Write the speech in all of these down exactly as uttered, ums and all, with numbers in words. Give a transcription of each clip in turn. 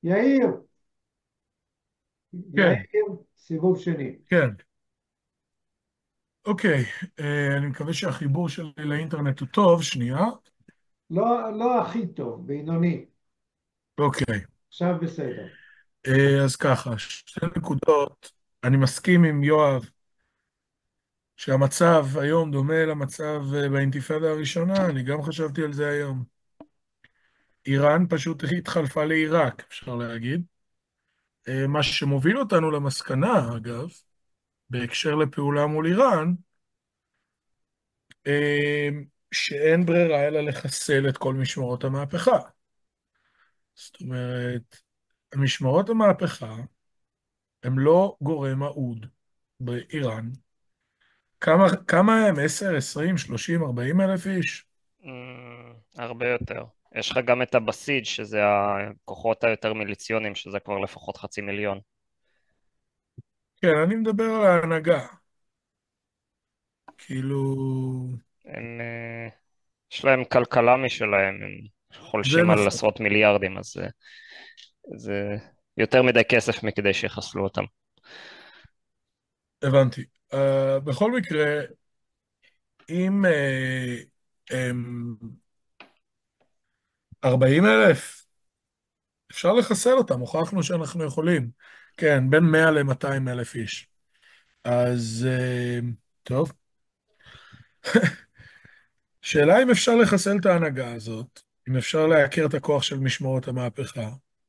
יאיר, כן, יאיר, סיבוב שני. כן. אוקיי, אה, אני מקווה שהחיבור שלי לאינטרנט הוא טוב. שנייה. לא, לא הכי טוב, בינוני. אוקיי, עכשיו בסדר. אה, אז ככה, שתי נקודות. אני מסכים עם יואב שהמצב היום דומה למצב אה, באינתיפאדה הראשונה, אני גם חשבתי על זה היום. איראן פשוט התחלפה לעיראק, אפשר להגיד. אה, מה שמוביל אותנו למסקנה, אגב, בהקשר לפעולה מול איראן, אה, שאין ברירה אלא לחסל את כל משמרות המהפכה. זאת אומרת, משמרות המהפכה הם לא גורם אהוד באיראן. כמה, כמה הם? עשר, עשרים, שלושים, ארבעים אלף איש? אמ, הרבה יותר. יש לך גם את הבסיג' שזה הכוחות היותר מיליציונים, שזה כבר לפחות חצי מיליון. כן, אני מדבר על ההנהגה. כאילו, הם, אה, יש להם כלכלה משלהם, הם זה חולשים על נכון, עשרות מיליארדים, אז אה, זה יותר מדי כסף מכדי שיחסלו אותם. הבנתי. Uh, בכל מקרה, אם uh, הם ארבעים אלף, אפשר לחסל אותם, הוכחנו שאנחנו יכולים. כן, בין מאה ל-מאתיים אלף איש. אז, uh, טוב. שאלה אם אפשר לחסל את ההנהגה הזאת, אם אפשר לעקר את הכוח של משמרות המהפכה.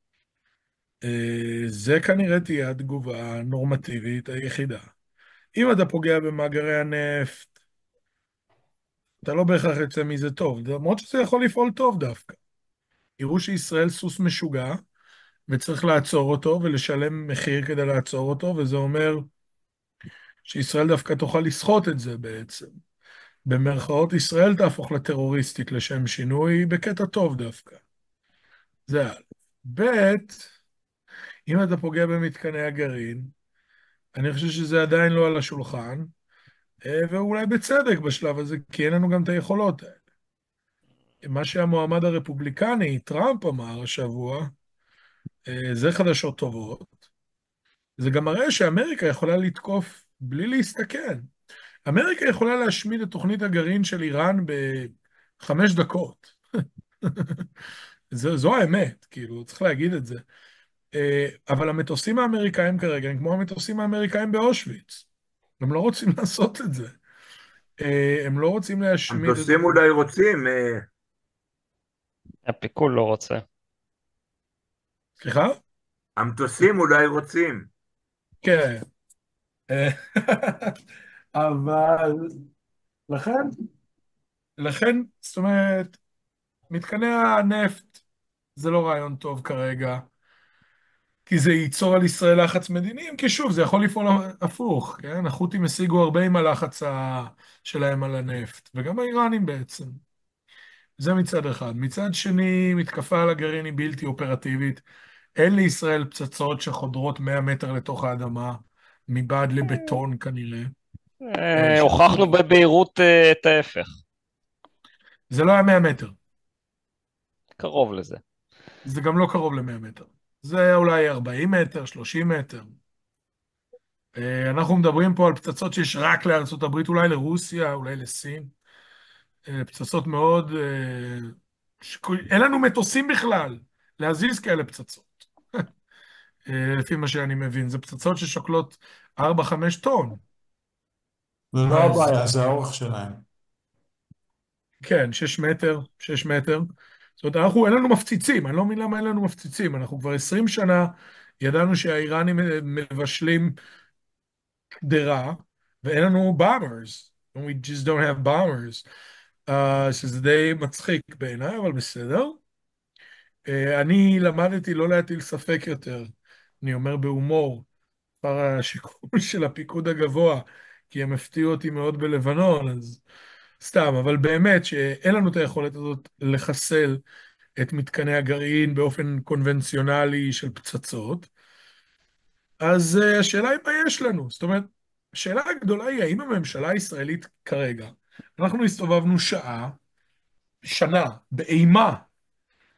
אה, זה כנראה תהיה התגובה הנורמטיבית היחידה. אם אתה פוגע במאגרי הנפט, אתה לא בהכרח יוצא מזה טוב, למרות שזה יכול לפעול טוב דווקא. יראו שישראל סוס משוגע, וצריך לעצור אותו ולשלם מחיר כדי לעצור אותו, וזה אומר שישראל דווקא תוכל לסחוט את זה בעצם. במרכאות ישראל תהפוך לטרוריסטית לשם שינוי, בקטע טוב דווקא. זה א'. ב', אם אתה פוגע במתקני הגרעין, אני חושב שזה עדיין לא על השולחן, אה, ואולי בצדק בשלב הזה, כי אין לנו גם את היכולות האלה. מה שהמועמד הרפובליקני, טראמפ, אמר השבוע, אה, זה חדשות טובות. זה גם מראה שאמריקה יכולה לתקוף בלי להסתכן. אמריקה יכולה להשמיד את תוכנית הגרעין של איראן בחמש דקות. זו, זו האמת, כאילו, צריך להגיד את זה. אה, אבל המטוסים האמריקאים כרגע הם כמו המטוסים האמריקאים באושוויץ. הם לא רוצים לעשות את זה. אה, הם לא רוצים להשמיד את... המטוסים אולי רוצים, אה, הפיקול לא רוצה. סליחה? המטוסים אולי רוצים. כן. אה, אבל לכן, לכן, זאת אומרת, מתקני הנפט זה לא רעיון טוב כרגע, כי זה ייצור על ישראל לחץ מדיני, אם כי שוב, זה יכול לפעול הפוך, כן? החות'ים השיגו הרבה עם הלחץ ה- שלהם על הנפט, וגם האיראנים בעצם. זה מצד אחד. מצד שני, מתקפה על הגרעין היא בלתי אופרטיבית. אין לישראל פצצות שחודרות מאה מטר לתוך האדמה, מבעד לבטון כנראה. אה, אה, שזה הוכחנו בבהירות אה, את ההפך, זה לא היה מאה מטר, קרוב לזה. זה גם לא קרוב ל-מאה מטר. זה היה אולי ארבעים מטר, שלושים מטר. אה, אנחנו מדברים פה על פצצות שיש רק לארצות הברית, אולי לרוסיה, אולי לסין. אה, פצצות מאוד... אה, שכו- אין לנו מטוסים בכלל להזיז כאלה פצצות, אה, לפי מה שאני מבין. זה פצצות ששוקלות ארבע חמש טון. זה לא אז הבעיה, זה האורך שלהם. כן, שש מטר, שש מטר. זאת אומרת, אנחנו, אין לנו מפציצים, אני לא מבין למה אין לנו מפציצים. אנחנו כבר עשרים שנה ידענו שהאיראנים מבשלים קדרה, ואין לנו bombers. We just don't have bombers. Uh, שזה די מצחיק בעיניי, אבל בסדר. Uh, אני למדתי לא להטיל ספק יותר, אני אומר בהומור, כבר השיקול של הפיקוד הגבוה, כי הם הפתיעו אותי מאוד בלבנון, אז סתם, אבל באמת שאין לנו את היכולת הזאת לחסל את מתקני הגרעין באופן קונבנציונלי של פצצות, אז uh, השאלה היא מה יש לנו. זאת אומרת, השאלה הגדולה היא האם הממשלה הישראלית כרגע, אנחנו הסתובבנו שעה, שנה, באימה,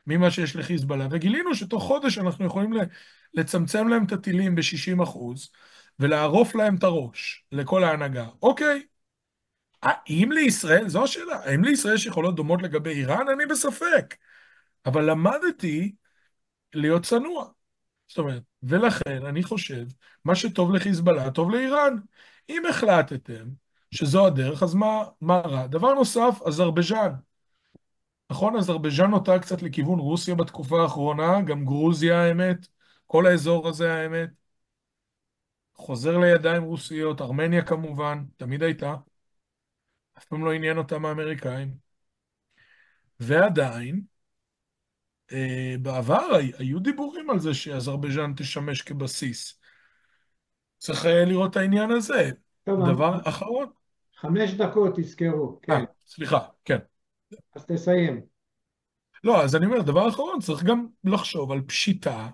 ממה שיש לחיזבאללה, וגילינו שתוך חודש אנחנו יכולים לצמצם להם את הטילים ב-שישים אחוז, ולערוף להם את הראש לכל ההנהגה. אוקיי, האם לישראל, זו השאלה, האם לישראל יש יכולות דומות לגבי איראן? אני בספק. אבל למדתי להיות צנוע. זאת אומרת, ולכן אני חושב, מה שטוב לחיזבאללה, טוב לאיראן. אם החלטתם שזו הדרך, אז מה, מה רע? דבר נוסף, אזרבייג'אן. נכון, אזרבייג'אן נוטה קצת לכיוון רוסיה בתקופה האחרונה, גם גרוזיה האמת, כל האזור הזה האמת. חוזר לידיים רוסיות, ארמניה כמובן, תמיד הייתה. אף פעם לא עניין אותם האמריקאים. ועדיין, אה, בעבר היו דיבורים על זה שאזרבייג'אן תשמש כבסיס. צריך אה, לראות את העניין הזה. טוב, דבר אחרון. חמש דקות תזכרו, אה, כן, סליחה, כן. אז תסיים. לא, אז אני אומר, דבר אחרון, צריך גם לחשוב על פשיטה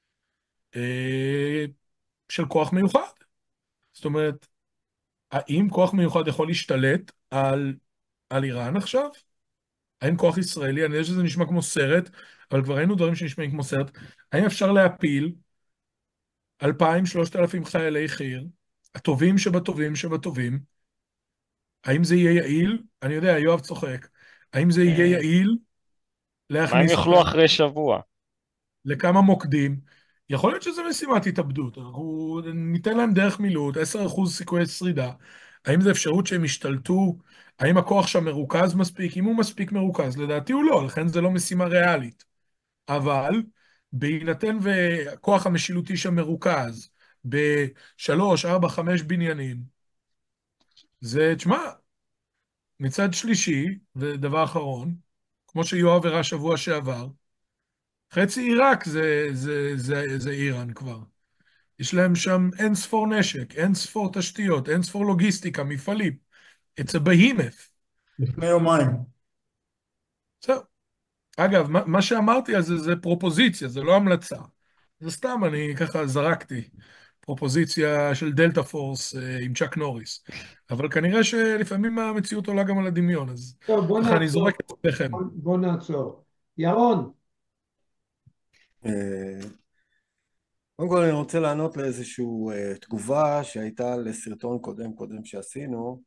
אה, של כוח מיוחד. זאת אומרת, האם כוח מיוחד יכול להשתלט על, על איראן עכשיו? האם כוח ישראלי, אני יודע שזה נשמע כמו סרט, אבל כבר ראינו דברים שנשמעים כמו סרט, האם אפשר להפיל אלפיים, שלושת אלפים חיילי חי"ר, הטובים שבטובים שבטובים? האם זה יהיה יעיל? אני יודע, יואב צוחק. האם זה יהיה יעיל מה הם להכניס יאכלו אותם אחרי שבוע? לכמה מוקדים? יכול להיות שזה משימת התאבדות, אנחנו ניתן להם דרך מילוט, עשרה אחוז סיכויי שרידה. האם זה אפשרות שהם ישתלטו? האם הכוח שם מרוכז מספיק? אם הוא מספיק מרוכז, לדעתי הוא לא, לכן זה לא משימה ריאלית. אבל בהינתן וכוח המשילותי שם מרוכז בשלוש, ארבע, חמש בניינים, זה, תשמע, מצד שלישי, ודבר אחרון, כמו שיואב הראה שבוע שעבר, חצי עיראק זה, זה, זה, זה איראן כבר. יש להם שם אין ספור נשק, אין ספור תשתיות, אין ספור לוגיסטיקה, מפעלים. It's a behemoth. לפני יומיים. זהו. אגב, מה, מה שאמרתי על זה, זה פרופוזיציה, זה לא המלצה. זה סתם, אני ככה זרקתי. פרופוזיציה של דלטה פורס אה, עם צ'אק נוריס. אבל כנראה שלפעמים המציאות עולה גם על הדמיון, אז טוב, בוא ככה אני נעצור. זורק את אצלכם. בוא, בוא נעצור. ירון, אה, קודם כל אני רוצה לענות לאיזושהי אה, תגובה שהייתה לסרטון קודם קודם שעשינו,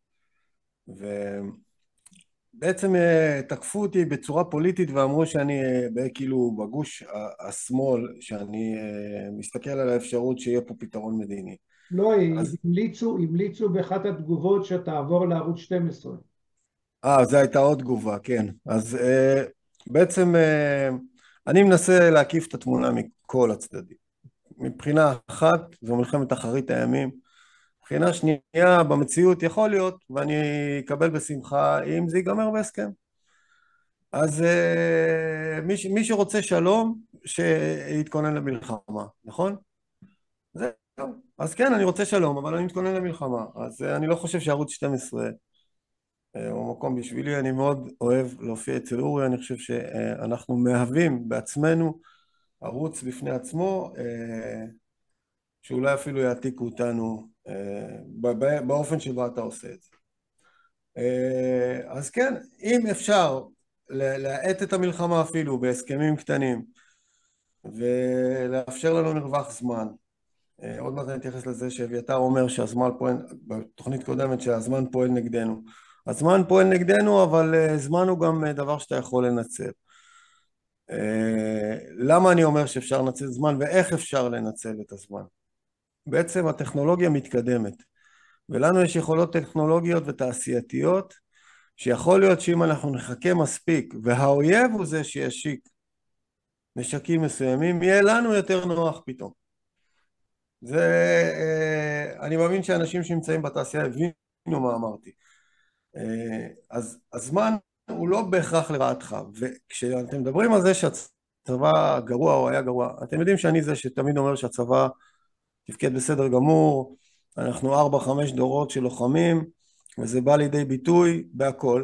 ובעצם אה, תקפו אותי בצורה פוליטית ואמרו שאני אה, ב- כאילו בגוש ה- השמאל, שאני אה, מסתכל על האפשרות שיהיה פה פתרון מדיני. לא, אז המליצו, המליצו באחת התגובות שתעבור לערוץ שתים עשרה. אה, זו הייתה עוד תגובה, כן. אז אה, בעצם אה, אני מנסה להקיף את התמונה מכל הצדדים. מבחינה אחת, זו מלחמת אחרית הימים. מבחינה שנייה, במציאות יכול להיות, ואני אקבל בשמחה אם זה ייגמר בהסכם. אז אה, מי, ש- מי שרוצה שלום, שיתכונן למלחמה, נכון? זהו. אז כן, אני רוצה שלום, אבל אני מתכונן למלחמה. אז אה, אני לא חושב שערוץ שתים עשרה אה, הוא מקום בשבילי. אני מאוד אוהב להופיע אצל אורי, אני חושב שאנחנו מהווים בעצמנו ערוץ בפני עצמו, אה, שאולי אפילו יעתיקו אותנו אה, ב- באופן שבו אתה עושה את זה. אה, אז כן, אם אפשר ל- להאט את המלחמה אפילו בהסכמים קטנים ולאפשר לנו מרווח זמן, אה, עוד מעט אני אתייחס לזה שאביתר אומר שהזמן פועל, בתוכנית קודמת שהזמן פועל נגדנו. הזמן פועל נגדנו, אבל אה, זמן הוא גם אה, דבר שאתה יכול לנצל. אה, למה אני אומר שאפשר לנצל זמן ואיך אפשר לנצל את הזמן? בעצם הטכנולוגיה מתקדמת, ולנו יש יכולות טכנולוגיות ותעשייתיות, שיכול להיות שאם אנחנו נחכה מספיק, והאויב הוא זה שישיק נשקים מסוימים, יהיה לנו יותר נוח פתאום. זה, אה, אני מאמין שאנשים שנמצאים בתעשייה הבינו מה אמרתי. אה, אז הזמן הוא לא בהכרח לרעתך, וכשאתם מדברים על זה שהצבא גרוע או היה גרוע, אתם יודעים שאני זה שתמיד אומר שהצבא תפקד בסדר גמור, אנחנו ארבע חמש דורות של לוחמים, וזה בא לידי ביטוי בהכל.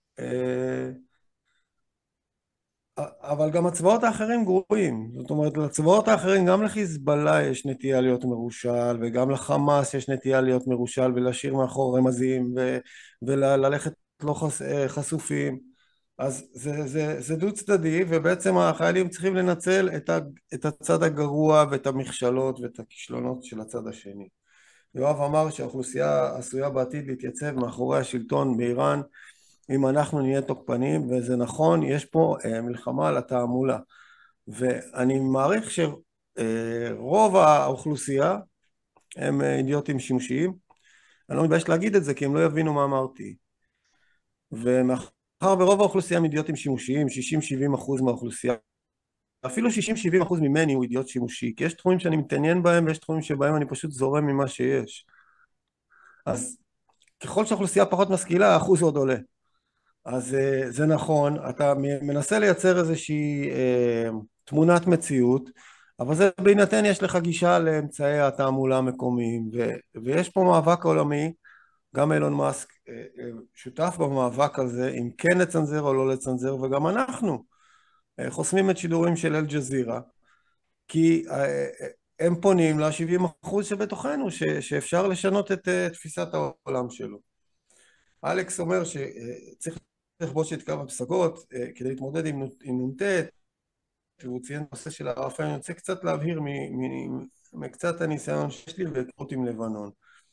אבל גם הצבאות האחרים גרועים, זאת אומרת, לצבאות האחרים, גם לחיזבאללה יש נטייה להיות מרושל, וגם לחמאס יש נטייה להיות מרושל, ולהשאיר מאחור רמזים, ו- וללכת לא חס- חשופים. אז זה, זה, זה דו צדדי, ובעצם החיילים צריכים לנצל את, ה, את הצד הגרוע ואת המכשלות ואת הכישלונות של הצד השני. יואב אמר שהאוכלוסייה עשויה בעתיד להתייצב מאחורי השלטון באיראן אם אנחנו נהיה תוקפנים, וזה נכון, יש פה אה, מלחמה על התעמולה, ואני מעריך שרוב האוכלוסייה הם אידיוטים שימושיים. אני לא מתבייש להגיד את זה כי הם לא יבינו מה אמרתי, ומאחר ברוב האוכלוסייה הם אידיוטים שימושיים, שישים שבעים אחוז מהאוכלוסייה, אפילו שישים שבעים אחוז ממני הוא אידיוט שימושי, כי יש תחומים שאני מתעניין בהם ויש תחומים שבהם אני פשוט זורם ממה שיש. אז ככל שהאוכלוסייה פחות משכילה, האחוז עוד עולה. אז זה נכון, אתה מנסה לייצר איזושהי אה, תמונת מציאות, אבל זה בהינתן יש לך גישה לאמצעי התעמולה המקומיים, ו, ויש פה מאבק עולמי, גם אילון מאסק אה, אה, שותף במאבק הזה, אם כן לצנזר או לא לצנזר, וגם אנחנו אה, חוסמים את שידורים של אל ג'זירה, כי אה, הם פונים ל-שבעים אחוז שבתוכנו, ש, שאפשר לשנות את אה, תפיסת העולם שלו. אלכס אומר שצריך לכבוש את קו הפסגות כדי להתמודד עם נ"ט, והוא ציין נושא של הרעפל. אני רוצה קצת להבהיר מקצת הניסיון שיש לי והיכרות עם לבנון.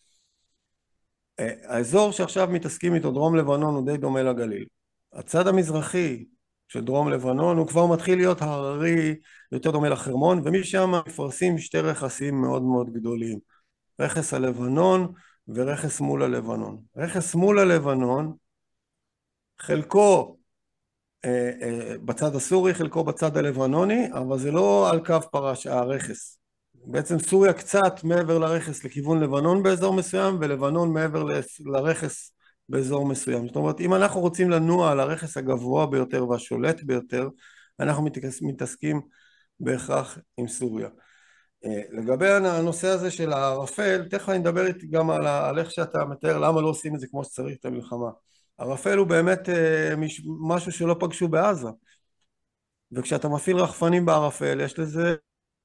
האזור שעכשיו מתעסקים איתו, דרום לבנון, הוא די דומה לגליל. הצד המזרחי של דרום לבנון הוא כבר מתחיל להיות הררי, יותר דומה לחרמון, ומשם מפרסים שתי רכסים מאוד מאוד גדולים, רכס הלבנון ורכס מול הלבנון. רכס מול הלבנון חלקו אה, אה, בצד הסורי, חלקו בצד הלבנוני, אבל זה לא על קו פרש הרכס. בעצם סוריה קצת מעבר לרכס לכיוון לבנון באזור מסוים, ולבנון מעבר ל- לרכס באזור מסוים. זאת אומרת, אם אנחנו רוצים לנוע על הרכס הגבוה ביותר והשולט ביותר, אנחנו מתעס- מתעסקים בהכרח עם סוריה. לגבי הנושא הזה של הערפל, תכף אני מדבר איתי גם על, על איך שאתה מתאר למה לא עושים את זה כמו שצריך את המלחמה. הערפל הוא באמת משהו שלא פגשו בעזה, וכשאתה מפעיל רחפנים בערפל יש לזה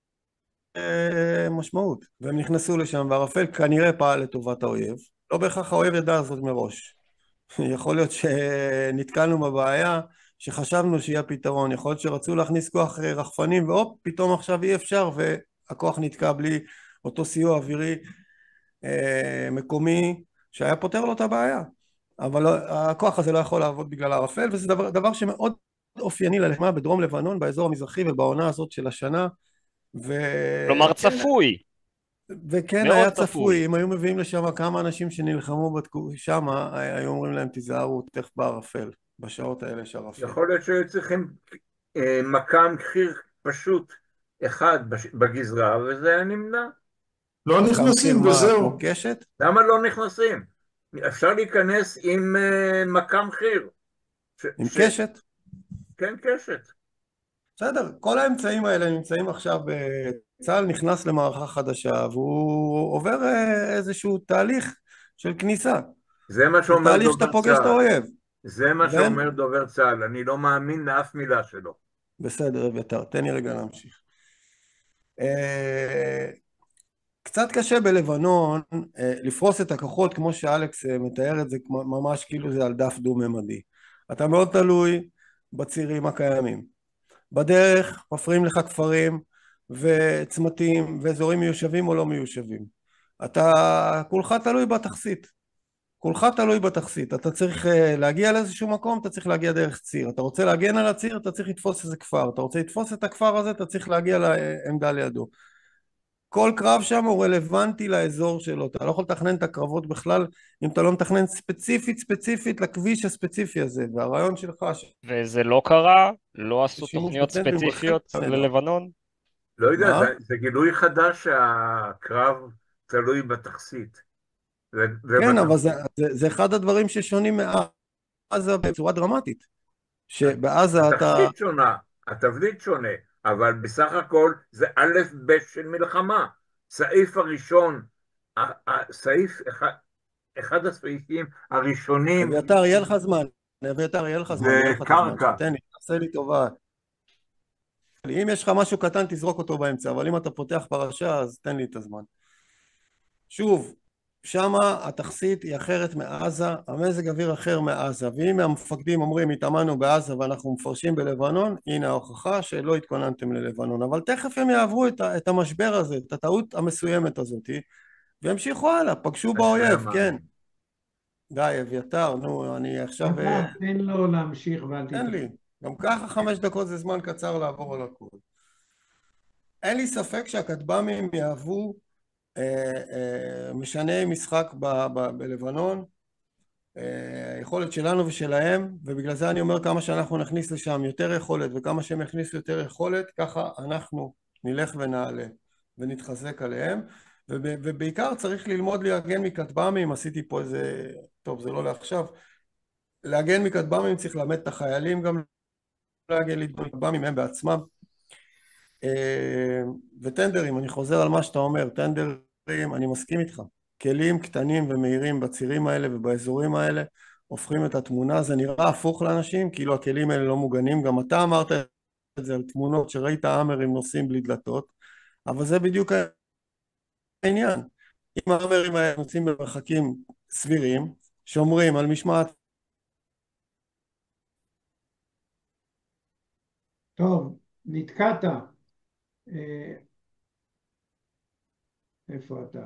משמעות, והם נכנסו לשם, והערפל כנראה פעל לטובת האויב, לא בהכרח האויב ידע זאת מראש. יכול להיות שנתקלנו בבעיה שחשבנו שיהיה פתרון, יכול להיות שרצו להכניס כוח רחפנים והופ, פתאום עכשיו אי אפשר ו... הכוח נתקע בלי אותו סיוע אווירי אה, מקומי שהיה פותר לו את הבעיה, אבל לא, הכוח הזה לא יכול לעבוד בגלל הערפל, וזה דבר, דבר שמאוד אופייני ללחימה בדרום לבנון, באזור המזרחי ובעונה הזאת של השנה. ו... כלומר צפוי. וכן היה צפוי. צפוי, אם היו מביאים לשם כמה אנשים שנלחמו שם, היו אומרים להם תיזהרו, תכף בערפל, בשעות האלה שערפל. יכול להיות שהיו צריכים אה, מקם חיר פשוט, אחד בגזרה, וזה היה נמנע. לא נכנסים וזהו. קשת? למה לא נכנסים? אפשר להיכנס עם uh, מקם חיר. ש... עם ש... קשת? כן, קשת. בסדר, כל האמצעים האלה נמצאים עכשיו, צה"ל נכנס למערכה חדשה, והוא עובר איזשהו תהליך של כניסה. זה מה שאומר תהליך שאתה פוגש את האויב. זה מה שאומר דובר צה"ל, אני לא מאמין לאף מילה שלו. בסדר, אביתר, תן לי רגע להמשיך. קצת קשה בלבנון לפרוס את הכוחות כמו שאלכס מתאר את זה, ממש כאילו זה על דף דו-ממדי. אתה מאוד תלוי בצירים הקיימים. בדרך מפריעים לך כפרים וצמתים ואזורים מיושבים או לא מיושבים. אתה כולך תלוי בתכסית. כולך תלוי בתכסית. אתה צריך להגיע לאיזשהו מקום, אתה צריך להגיע דרך ציר. אתה רוצה להגן על הציר, אתה צריך לתפוס איזה כפר. אתה רוצה לתפוס את הכפר הזה, אתה צריך להגיע לעמדה לידו. כל קרב שם הוא רלוונטי לאזור שלו. אתה לא יכול לתכנן את הקרבות בכלל אם אתה לא מתכנן ספציפית ספציפית לכביש הספציפי הזה. והרעיון שלך... וזה לא קרה? לא עשו תוכניות ספציפיות ללבנון? לא יודע, זה, זה גילוי חדש שהקרב תלוי בתכסית. כן, אבל זה, זה, זה אחד הדברים ששונים מעזה בצורה דרמטית. שבעזה אתה... התכסית שונה, התבנית שונה, אבל בסך הכל זה א' ב' של מלחמה. סעיף הראשון, סעיף אחד, אחד הסעיפים הראשונים... אביתר, יהיה לך זמן. אביתר, יהיה לך זמן. זה קרקע. תן לי, תעשה לי טובה. אם יש לך משהו קטן, תזרוק אותו באמצע, אבל אם אתה פותח פרשה, אז תן לי את הזמן. שוב, שם התכסית היא אחרת מעזה, המזג אוויר אחר מעזה, ואם המפקדים אומרים התאמנו בעזה ואנחנו מפרשים בלבנון, הנה ההוכחה שלא התכוננתם ללבנון, אבל תכף הם יעברו את, ה- את המשבר הזה, את הטעות המסוימת הזאת, והמשיכו הלאה, פגשו באויב, כן. די, אביתר, נו, אני עכשיו... אתה, תן לו להמשיך ואל תתראה. תן לי, גם ככה חמש דקות זה זמן קצר לעבור על הכל. אין לי ספק שהכטב"מים יהוו אה, אה, משני משחק ב, ב, בלבנון, היכולת שלנו ושלהם, ובגלל זה אני אומר כמה שאנחנו נכניס לשם יותר יכולת וכמה שהם יכניסו יותר יכולת, ככה אנחנו נלך ונעלה ונתחזק עליהם, ובעיקר צריך ללמוד להגן מכטב"מים. עשיתי פה איזה, טוב זה לא לעכשיו, להגן מכטב"מים צריך ללמד את החיילים גם להגן מכטב"מים הם בעצמם, וטנדרים, אני חוזר על מה שאתה אומר, טנדרים, אני מסכים איתך, כלים קטנים ומהירים בצירים האלה ובאזורים האלה הופכים את התמונה, זה נראה הפוך לאנשים, כאילו הכלים האלה לא מוגנים, גם אתה אמרת את זה על תמונות שראית האמרים נוסעים בלי דלתות, אבל זה בדיוק העניין, אם האמרים האלה נוסעים במרחקים סבירים, שומרים על משמעת. טוב, נתקעת. איפה אתה?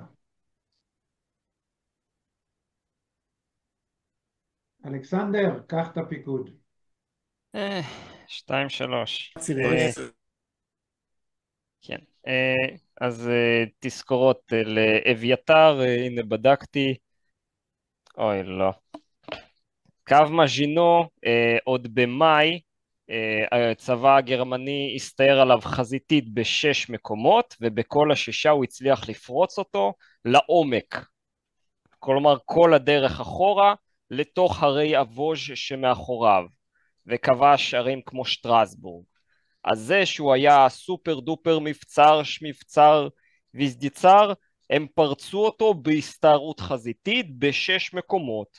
אלכסנדר, קח את הפיקוד. שתיים, שלוש. צירים. כן. אז תזכורות לאביתר, הנה בדקתי. אוי, לא. קו מז'ינו, עוד במאי, הצבא הגרמני הסתער עליו חזיתית בשש מקומות, ובכל השישה הוא הצליח לפרוץ אותו לעומק. כלומר, כל הדרך אחורה, לתוך הרי אבוז' שמאחוריו, וכבש ערים כמו שטרסבורג. אז זה שהוא היה סופר דופר מבצר, מבצר ויזדיצר, הם פרצו אותו בהסתערות חזיתית בשש מקומות.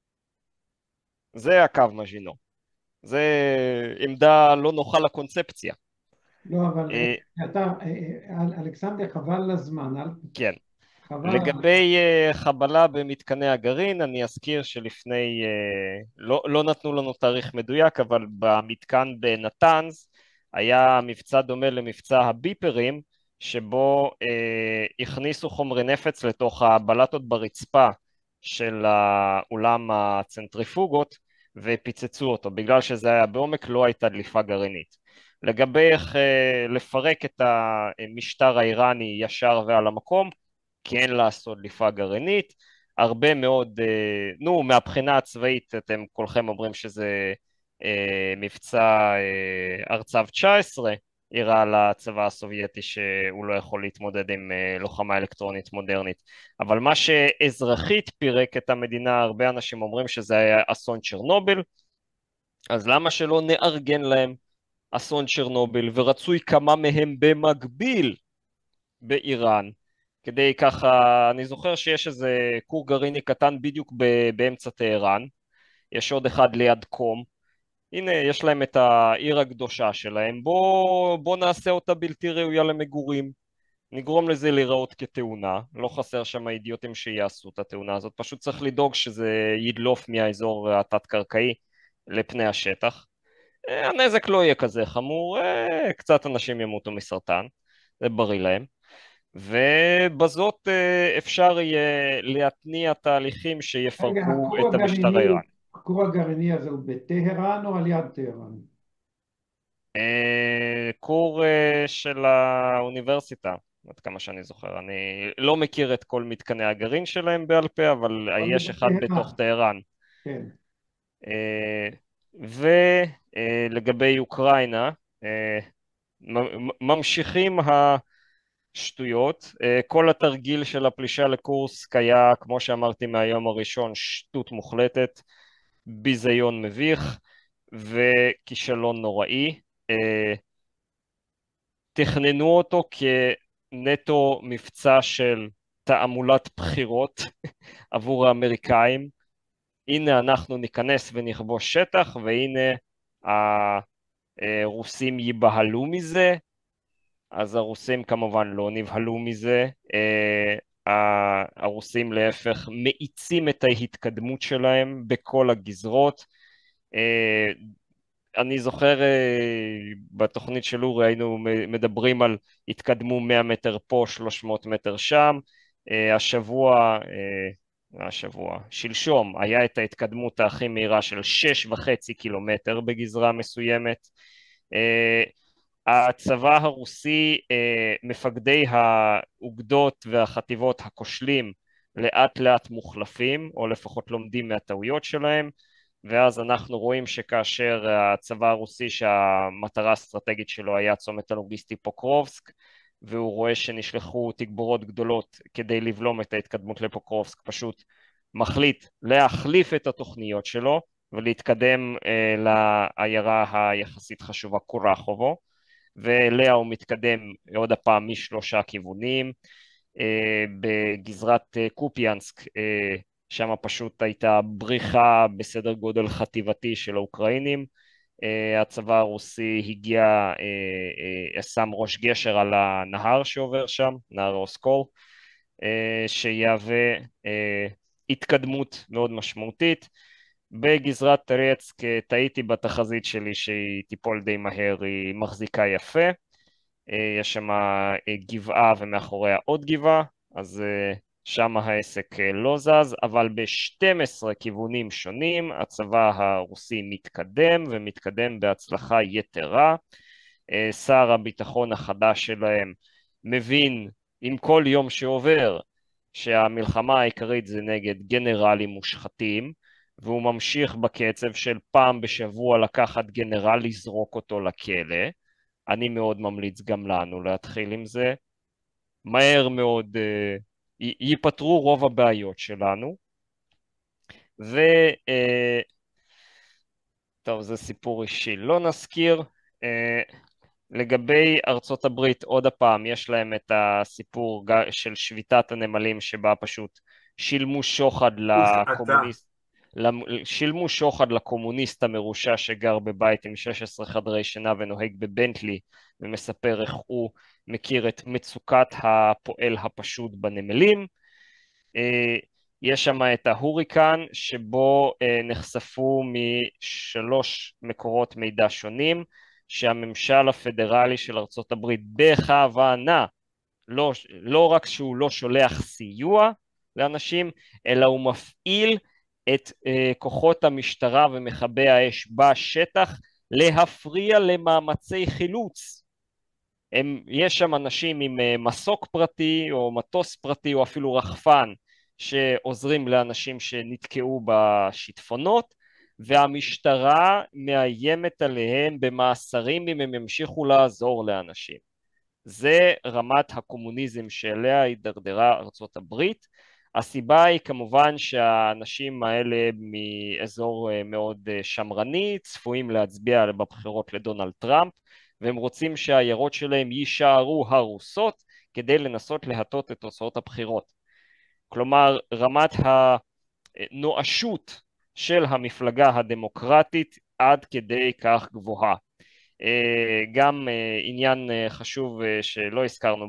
זה הקו מז'ינו. זה עמדה לא נוחה לקונספציה. לא, אבל אתה, אלכסנדר, חבל לזמן. כן. חבל. לגבי חבלה במתקני הגרעין, אני אזכיר שלפני, לא, לא נתנו לנו תאריך מדויק, אבל במתקן בנתנז היה מבצע דומה למבצע הביפרים, שבו אה, הכניסו חומרי נפץ לתוך הבלטות ברצפה של האולם הצנטריפוגות, ופיצצו אותו. בגלל שזה היה בעומק, לא הייתה דליפה גרעינית. לגבי איך אה, לפרק את המשטר האיראני ישר ועל המקום, כן לעשות דליפה גרעינית, הרבה מאוד, אה, נו, מהבחינה הצבאית אתם כולכם אומרים שזה אה, מבצע אה, ארצב תשע עשרה, הראה לצבא הסובייטי שהוא לא יכול להתמודד עם אה, לוחמה אלקטרונית מודרנית, אבל מה שאזרחית פירק את המדינה, הרבה אנשים אומרים שזה היה אסון צ'רנוביל, אז למה שלא נארגן להם אסון צ'רנוביל, ורצוי כמה מהם במקביל באיראן, כדי ככה, אני זוכר שיש איזה כור גרעיני קטן בדיוק באמצע טהרן, יש עוד אחד ליד קום, הנה יש להם את העיר הקדושה שלהם, בוא, בוא נעשה אותה בלתי ראויה למגורים, נגרום לזה להיראות כתאונה, לא חסר שם אידיוטים שיעשו את התאונה הזאת, פשוט צריך לדאוג שזה ידלוף מהאזור התת-קרקעי לפני השטח, הנזק לא יהיה כזה חמור, קצת אנשים ימותו מסרטן, זה בריא להם, ובזאת אפשר יהיה להתניע תהליכים שיפרקו את המשטר האיראני. הכור הגרעיני הזה הוא בטהרן או על יד טהרן? כור של האוניברסיטה, עד כמה שאני זוכר. אני לא מכיר את כל מתקני הגרעין שלהם בעל פה, אבל יש אחד בתוך טהרן. כן. ולגבי אוקראינה, ממשיכים השטויות. כל התרגיל של הפלישה לקורסק היה, כמו שאמרתי מהיום הראשון, שטות מוחלטת, ביזיון מביך וכישלון נוראי. תכננו אותו כנטו מבצע של תעמולת בחירות עבור האמריקאים. הנה אנחנו ניכנס ונכבוש שטח, והנה הרוסים ייבהלו מזה. אז הרוסים כמובן לא נבהלו מזה, הרוסים להפך מאיצים את ההתקדמות שלהם בכל הגזרות. אני זוכר בתוכנית של אורי היינו מדברים על התקדמו מאה מטר פה, שלוש מאות מטר שם. השבוע, השבוע, שלשום, היה את ההתקדמות הכי מהירה של שש וחצי קילומטר בגזרה מסוימת. הצבא הרוסי, מפקדי האוגדות והחטיבות הכושלים לאט לאט מוחלפים, או לפחות לומדים מהטעויות שלהם, ואז אנחנו רואים שכאשר הצבא הרוסי שהמטרה האסטרטגית שלו היה צומת הלוגיסטי פוקרובסק, והוא רואה שנשלחו תגבורות גדולות כדי לבלום את ההתקדמות לפוקרובסק, פשוט מחליט להחליף את התוכניות שלו ולהתקדם אה, לעיירה היחסית חשובה קורחובו, ואליה הוא מתקדם עוד הפעם משלושה כיוונים. אה, בגזרת אה, קופיאנסק, אה, שם פשוט הייתה בריחה בסדר גודל חטיבתי של האוקראינים. Uh, הצבא הרוסי הגיע, uh, uh, שם ראש גשר על הנהר שעובר שם, נהר אוסקול, uh, שיהווה uh, התקדמות מאוד משמעותית. בגזרת טרצק טעיתי בתחזית שלי שהיא תיפול די מהר, היא מחזיקה יפה. Uh, יש שם uh, גבעה ומאחוריה עוד גבעה, אז uh, שם העסק לא זז, אבל ב-שנים עשר כיוונים שונים הצבא הרוסי מתקדם ומתקדם בהצלחה יתרה. שר הביטחון החדש שלהם מבין עם כל יום שעובר שהמלחמה העיקרית זה נגד גנרלים מושחתים, והוא ממשיך בקצב של פעם בשבוע לקחת גנרל לזרוק אותו לכלא. אני מאוד ממליץ גם לנו להתחיל עם זה. מהר מאוד ייפתרו רוב הבעיות שלנו. ו... טוב, זה סיפור אישי, לא נזכיר. לגבי ארצות הברית, עוד הפעם, יש להם את הסיפור של שביתת הנמלים, שבה פשוט שילמו שוחד לקומוניסט, שילמו שוחד לקומוניסט המרושע שגר בבית עם שש עשרה חדרי שינה ונוהג בבנטלי, ומספר איך הוא מכיר את מצוקת הפועל הפשוט בנמלים. יש שם את ההוריקן, שבו נחשפו משלוש מקורות מידע שונים, שהממשל הפדרלי של ארצות הברית בכוונה, לא, לא רק שהוא לא שולח סיוע לאנשים, אלא הוא מפעיל את uh, כוחות המשטרה ומכבי האש בשטח להפריע למאמצי חילוץ. הם, יש שם אנשים עם uh, מסוק פרטי או מטוס פרטי או אפילו רחפן שעוזרים לאנשים שנתקעו בשיטפונות, והמשטרה מאיימת עליהם במאסרים אם הם ימשיכו לעזור לאנשים. זה רמת הקומוניזם שאליה הידרדרה ארצות הברית. הסיבה היא כמובן שהאנשים האלה מאזור מאוד שמרני צפויים להצביע בבחירות לדונלד טראמפ, והם רוצים שהעיירות שלהם יישארו הרוסות כדי לנסות להטות את תוצאות הבחירות. כלומר, רמת הנואשות של המפלגה הדמוקרטית עד כדי כך גבוהה. גם עניין חשוב שלא הזכרנו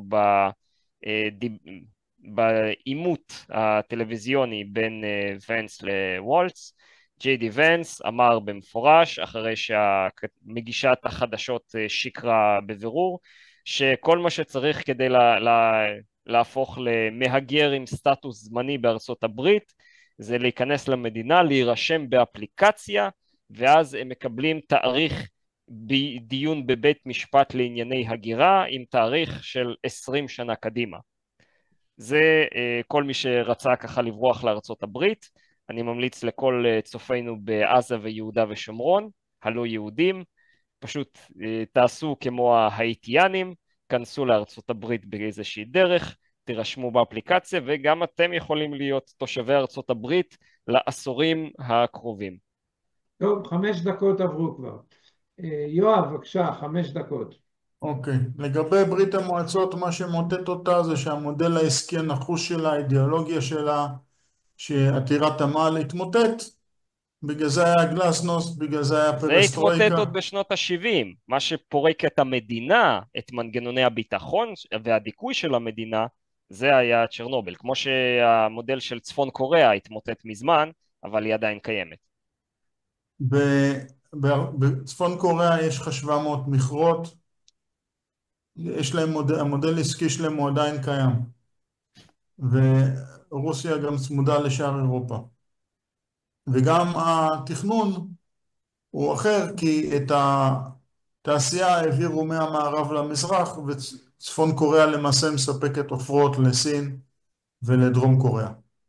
בעימות הטלוויזיוני בין ונס לוולץ, ג'יי די ונס אמר במפורש, אחרי שמגישת החדשות שיקרה בבירור, שכל מה שצריך כדי לה, לה, להפוך למהגר עם סטטוס זמני בארצות הברית, זה להיכנס למדינה, להירשם באפליקציה, ואז הם מקבלים תאריך בדיון בבית משפט לענייני הגירה, עם תאריך של עשרים שנה קדימה. זה כל מי שרצה ככה לברוח לארצות הברית. אני ממליץ לכל צופינו בעזה ויהודה ושומרון, הלא יהודים, פשוט תעשו כמו ההאיטיאנים, כנסו לארצות הברית באיזושהי דרך, תירשמו באפליקציה, וגם אתם יכולים להיות תושבי ארצות הברית לעשורים הקרובים. טוב, חמש דקות עברו כבר. יואב, בבקשה, חמש דקות. אוקיי, לגבי ברית המועצות, מה שמוטט אותה זה שהמודל העסקי הנחוש שלה, האידיאולוגיה שלה, שעתירת המעל התמוטט, בגלל זה היה גלסנוסט, בגלל זה היה פרסטרויקה. זה התמוטט עוד בשנות ה-שבעים, מה שפורק את המדינה, את מנגנוני הביטחון והדיכוי של המדינה, זה היה צ'רנוביל, כמו שהמודל של צפון קוריאה התמוטט מזמן, אבל היא עדיין קיימת. בצפון קוריאה יש לך שבע מאות מכרות, יש להם מודל, המודל העסקי שלהם הוא עדיין קיים, ורוסיה גם צמודה לשאר אירופה, וגם התכנון הוא אחר, כי את התעשייה העבירו מהמערב למזרח, וצפון קוריאה למעשה מספקת עופרות לסין ולדרום קוריאה.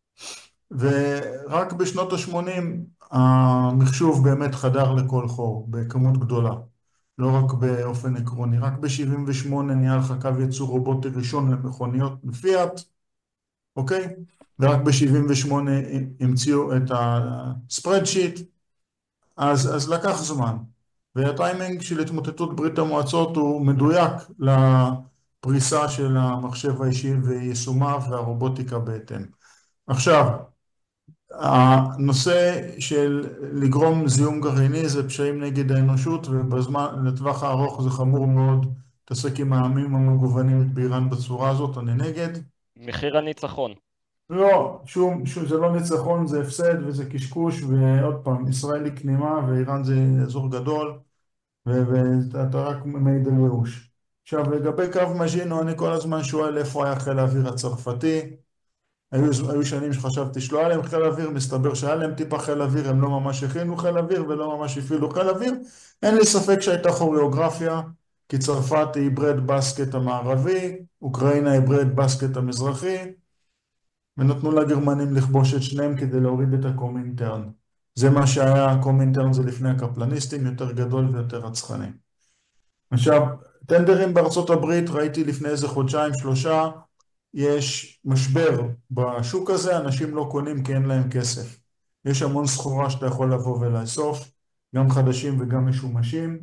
ורק בשנות ה-שמונים המחשוב באמת חדר לכל חור בכמות גדולה, לא רק באופן עקרוני. רק ב-שבעים ושמונה נהיה לך קו ייצור רובוטי ראשון למכוניות מפיאט, אוקיי? ורק ב-שבעים ושמונה המציאו את הספרדשיט, אז, אז לקח זמן. והטיימינג של התמוטטות ברית המועצות הוא מדויק לפריסה של המחשב האישי ויישומיו והרובוטיקה בהתאם. עכשיו, הנושא של לגרום זיהום גרעיני זה פשעים נגד האנושות, ובזמן, לטווח הארוך זה חמור מאוד, תעסק עם העמים המגוונים באיראן בצורה הזאת, אני נגד. מחיר הניצחון. לא, שום, שום, זה לא ניצחון, זה הפסד וזה קשקוש, ועוד פעם, ישראל היא כנימה ואיראן זה אזור גדול, ואתה רק מעיד על ייאוש. עכשיו, לגבי קו מז'ינו, אני כל הזמן שואל איפה היה חיל האוויר הצרפתי. היו, היו שנים שחשבתי שלא היה להם חיל אוויר, מסתבר שהיה להם טיפה חיל אוויר, הם לא ממש הכינו חיל אוויר ולא ממש הפעילו חיל אוויר. אין לי ספק שהייתה כוריאוגרפיה, כי צרפת היא ברד בסקט המערבי, אוקראינה היא ברד בסקט המזרחי, ונתנו לגרמנים לכבוש את שניהם כדי להוריד את הקומינטרן. זה מה שהיה, הקומינטרן זה לפני הקפלניסטים, יותר גדול ויותר רצחני. עכשיו, טנדרים בארצות הברית, ראיתי לפני איזה חודשיים, שלושה, יש משבר בשוק הזה, אנשים לא קונים כי אין להם כסף. יש המון סחורה שאתה יכול לבוא ולאסוף, גם חדשים וגם משומשים,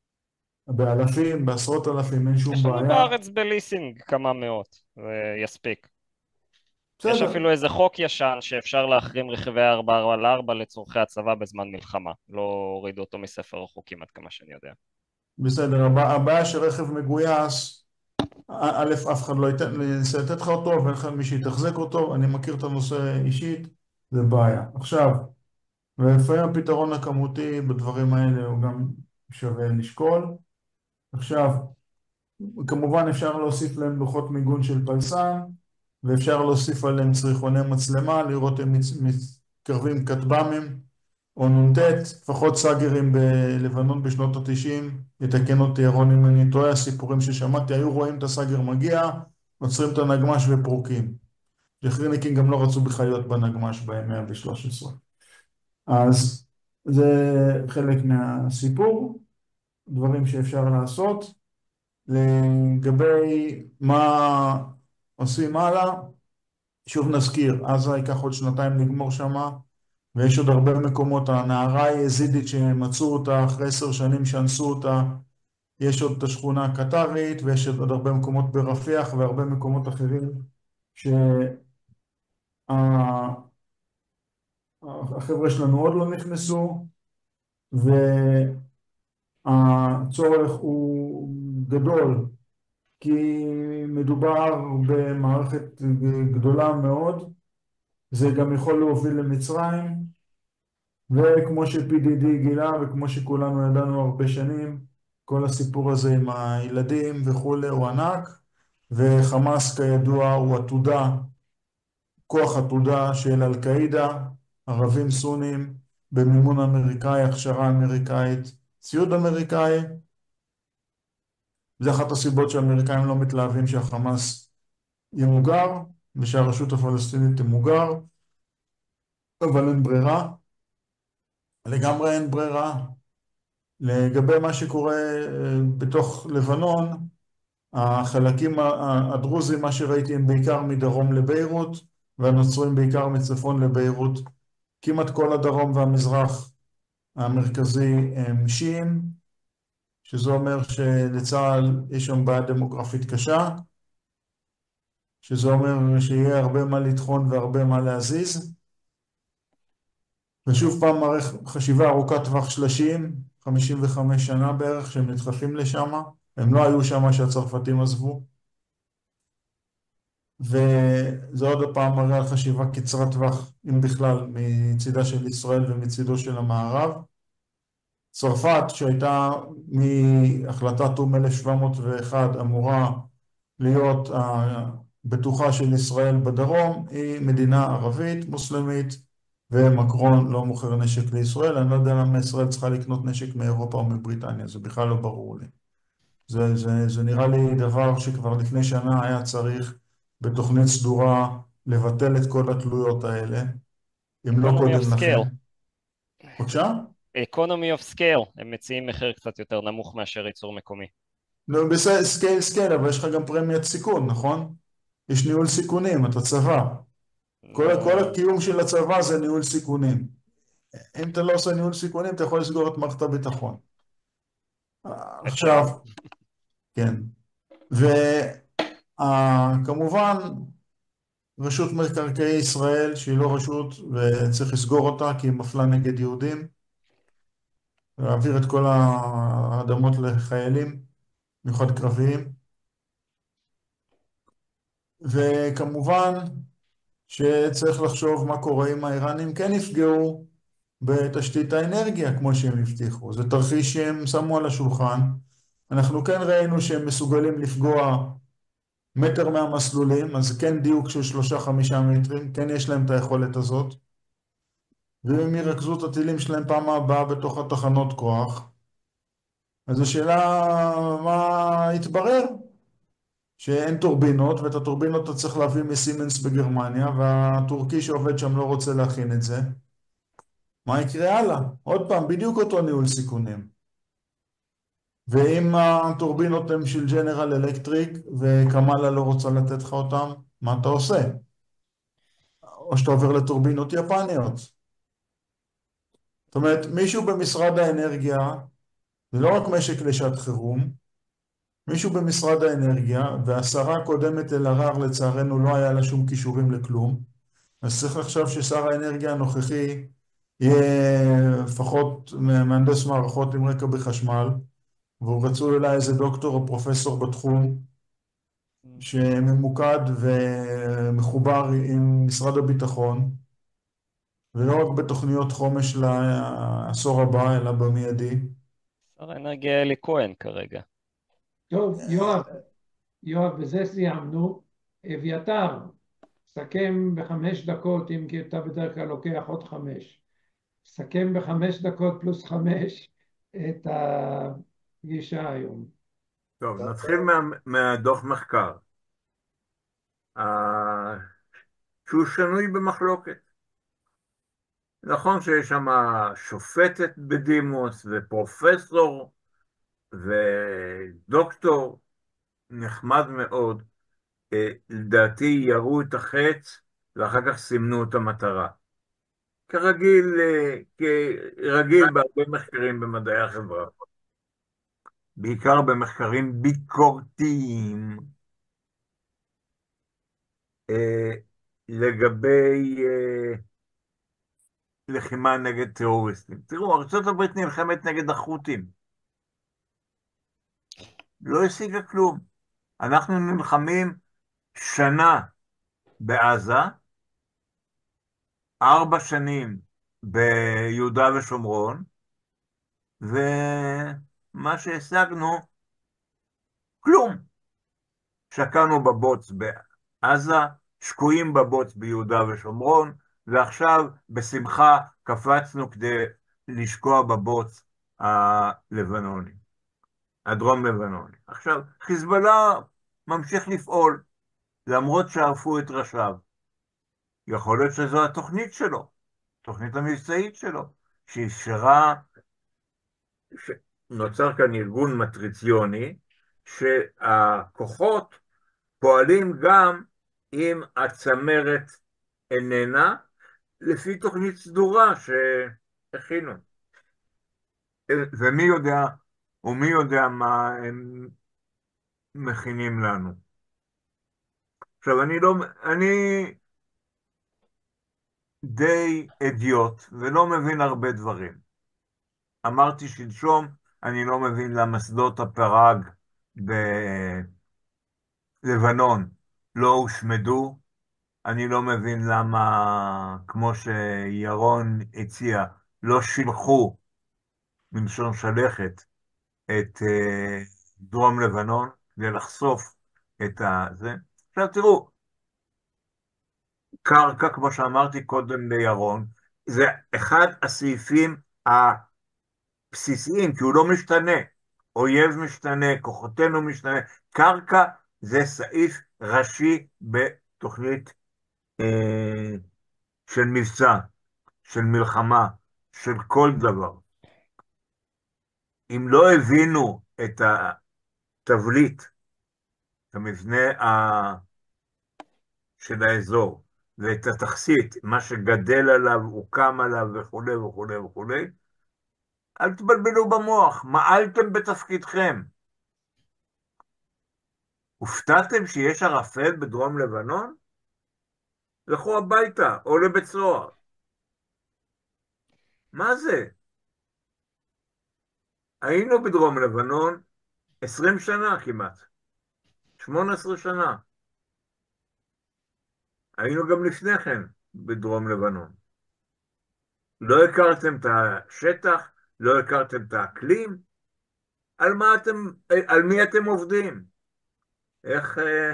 באלפים, בעשרות אלפים, אין שום יש לנו בעיה. בארץ בליסינג כמה מאות, זה יספיק. בסדר. יש אפילו איזה חוק ישן שאפשר להחרים רכיבי ארבע על ארבע לצורכי הצבא בזמן מלחמה. לא הורידו אותו מספר החוקים עד כמה שאני יודע. בסדר, הבעיה שרכב מגויס, א', אף אחד לא ייתן לתת לך אותו, ואין לך מי שיתחזק אותו, אני מכיר את הנושא אישית, זה בעיה. עכשיו, ולפעמים הפתרון הכמותי בדברים האלה הוא גם שווה לשקול. עכשיו, כמובן אפשר להוסיף להם לוחות מיגון של פלסן, ואפשר להוסיף עליהם צריכוני מצלמה, לראות הם מתקרבים כטב"מים, או נ"ט, לפחות סאגרים בלבנון בשנות ה-תשעים, יתקן אותי ירון אם אני טועה, הסיפורים ששמעתי, היו רואים את הסאגר מגיע, עוצרים את הנגמש ופרוקים. שחרניקים גם לא רצו בחיות בנגמש ב-מאה ושלוש עשרה. אז זה חלק מהסיפור, דברים שאפשר לעשות. לגבי מה עושים הלאה, שוב נזכיר, עזה ייקח עוד שנתיים לגמור שמה, ויש עוד הרבה מקומות, הנערה היזידית שמצאו אותה אחרי עשר שנים שאנסו אותה, יש עוד את השכונה הקטרית, ויש עוד הרבה מקומות ברפיח והרבה מקומות אחרים שהחבר'ה שלנו עוד לא נכנסו, והצורך הוא גדול, כי מדובר במערכת גדולה מאוד, זה גם יכול להוביל למצרים, וכמו ש-פי די די גילה, וכמו שכולנו ידענו הרבה שנים, כל הסיפור הזה עם הילדים וכולי הוא ענק, וחמאס כידוע הוא עתודה, כוח עתודה של אל-קאעידה, ערבים סונים, במימון אמריקאי, הכשרה אמריקאית, ציוד אמריקאי, וזה אחת הסיבות שהאמריקאים לא מתלהבים שהחמאס ימוגר, ושהרשות הפלסטינית תמוגר, אבל אין ברירה, לגמרי אין ברירה. לגבי מה שקורה בתוך לבנון, החלקים הדרוזים, מה שראיתי, הם בעיקר מדרום לביירות, והנוצרים בעיקר מצפון לביירות. כמעט כל הדרום והמזרח המרכזי הם שיעים, שזה אומר שלצה"ל יש שם בעיה דמוגרפית קשה, שזה אומר שיהיה הרבה מה לטחון והרבה מה להזיז. ושוב פעם מערכת חשיבה ארוכת טווח שלושים, חמישים וחמש שנה בערך שהם נדחפים לשם, הם לא היו שם שהצרפתים עזבו. וזה עוד פעם מראה על חשיבה קצרת טווח, אם בכלל, מצידה של ישראל ומצידו של המערב. צרפת, שהייתה מהחלטת או"ם אלף שבע מאות ואחת אמורה להיות הבטוחה של ישראל בדרום, היא מדינה ערבית, מוסלמית, ומקרון לא מוכר נשק לישראל. אני לא יודע למה ישראל צריכה לקנות נשק מאירופה או מבריטניה, זה בכלל לא ברור לי. זה, זה, זה נראה לי דבר שכבר לפני שנה היה צריך בתוכנית סדורה לבטל את כל התלויות האלה, אם לא economy קודם of לכן. scale. בבקשה? economy of scale, הם מציעים מחיר קצת יותר נמוך מאשר ייצור מקומי. לא, בסדר, סקייל סקייל, אבל יש לך גם פרמיית סיכון, נכון? יש ניהול סיכונים, אתה צבא. כל, כל הקיום של הצבא זה ניהול סיכונים. אם אתה לא עושה ניהול סיכונים, אתה יכול לסגור את מערכת הביטחון. עכשיו, כן. וכמובן, רשות מקרקעי ישראל, שהיא לא רשות, וצריך לסגור אותה, כי היא מפלה נגד יהודים, להעביר את כל האדמות לחיילים, במיוחד קרביים. וכמובן, שצריך לחשוב מה קורה אם האיראנים כן יפגעו בתשתית האנרגיה, כמו שהם הבטיחו. זה תרחיש שהם שמו על השולחן. אנחנו כן ראינו שהם מסוגלים לפגוע מטר מהמסלולים, אז כן דיוק של שלושה חמישה מטרים, כן יש להם את היכולת הזאת. ואם ירכזו את הטילים שלהם פעם הבאה בתוך התחנות כוח, אז השאלה מה יתברר? שאין טורבינות, ואת הטורבינות אתה צריך להביא מסימנס בגרמניה, והטורקי שעובד שם לא רוצה להכין את זה. מה יקרה הלאה? עוד פעם, בדיוק אותו ניהול סיכונים. ואם הטורבינות הן של ג'נרל אלקטריק, וקמאלה לא רוצה לתת לך אותם, מה אתה עושה? או שאתה עובר לטורבינות יפניות. זאת אומרת, מישהו במשרד האנרגיה, זה לא רק משק לשעת חירום, מישהו במשרד האנרגיה, והשרה הקודמת אלהרר לצערנו לא היה לה שום כישורים לכלום, אז צריך לחשוב ששר האנרגיה הנוכחי יהיה לפחות מהנדס מערכות עם רקע בחשמל, והוא רצו אולי איזה דוקטור או פרופסור בתחום, שממוקד ומחובר עם משרד הביטחון, ולא רק בתוכניות חומש לעשור הבא, אלא במיידי. שר האנרגיה אלי כהן כרגע. טוב, יואב, יואב, בזה סיימנו. אביתר, סכם בחמש דקות, אם כי אתה בדרך כלל לוקח עוד חמש. סכם בחמש דקות פלוס חמש את הפגישה היום. טוב, נתחיל מה, מהדוח מחקר. שהוא שנוי במחלוקת. נכון שיש שם שופטת בדימוס ופרופסור ודוקטור, נחמד מאוד. לדעתי ירו את החץ ואחר כך סימנו את המטרה. כרגיל, כרגיל בהרבה מחקרים במדעי החברה. בעיקר במחקרים ביקורתיים. לגבי לחימה נגד טרוריסטים. תראו, ארצות הברית נלחמת נגד החות'ים. לא השיגה כלום. אנחנו נלחמים שנה בעזה, ארבע שנים ביהודה ושומרון, ומה שהשגנו, כלום. שקענו בבוץ בעזה, שקועים בבוץ ביהודה ושומרון, ועכשיו בשמחה קפצנו כדי לשקוע בבוץ הלבנוני, הדרום לבנוני. עכשיו, חיזבאללה ממשיך לפעול, למרות שערפו את ראשיו. יכול להיות שזו התוכנית שלו, תוכנית המבצעית שלו, שאפשרה, נוצר כאן ארגון מטריציוני, שהכוחות פועלים גם אם הצמרת איננה, לפי תוכנית סדורה שהכינו. ומי יודע, ומי יודע מה הם מכינים לנו. עכשיו, אני לא, אני די אדיוט ולא מבין הרבה דברים. אמרתי שלשום, אני לא מבין למה שדות הפראג בלבנון לא הושמדו. אני לא מבין למה, כמו שירון הציע, לא שילחו, מלשון שלכת, את אה, דרום לבנון, כדי לחשוף את זה. עכשיו תראו, קרקע, כמו שאמרתי קודם לירון, זה אחד הסעיפים הבסיסיים, כי הוא לא משתנה. אויב משתנה, כוחותינו משתנה. קרקע זה סעיף ראשי בתוכנית אה, של מבצע, של מלחמה, של כל דבר. אם לא הבינו את התבליט, את המבנה ה... של האזור, ואת התכסית, מה שגדל עליו, הוקם עליו וכו' וכו' וכו', אל תבלבלו במוח, מעלתם בתפקידכם. הופתעתם שיש ערפל בדרום לבנון? לכו הביתה, או לבית סוהר. מה זה? היינו בדרום לבנון עשרים שנה כמעט, שמונה עשרה שנה. היינו גם לפני כן בדרום לבנון. לא הכרתם את השטח, לא הכרתם את האקלים, על מה אתם, על מי אתם עובדים? איך... אה,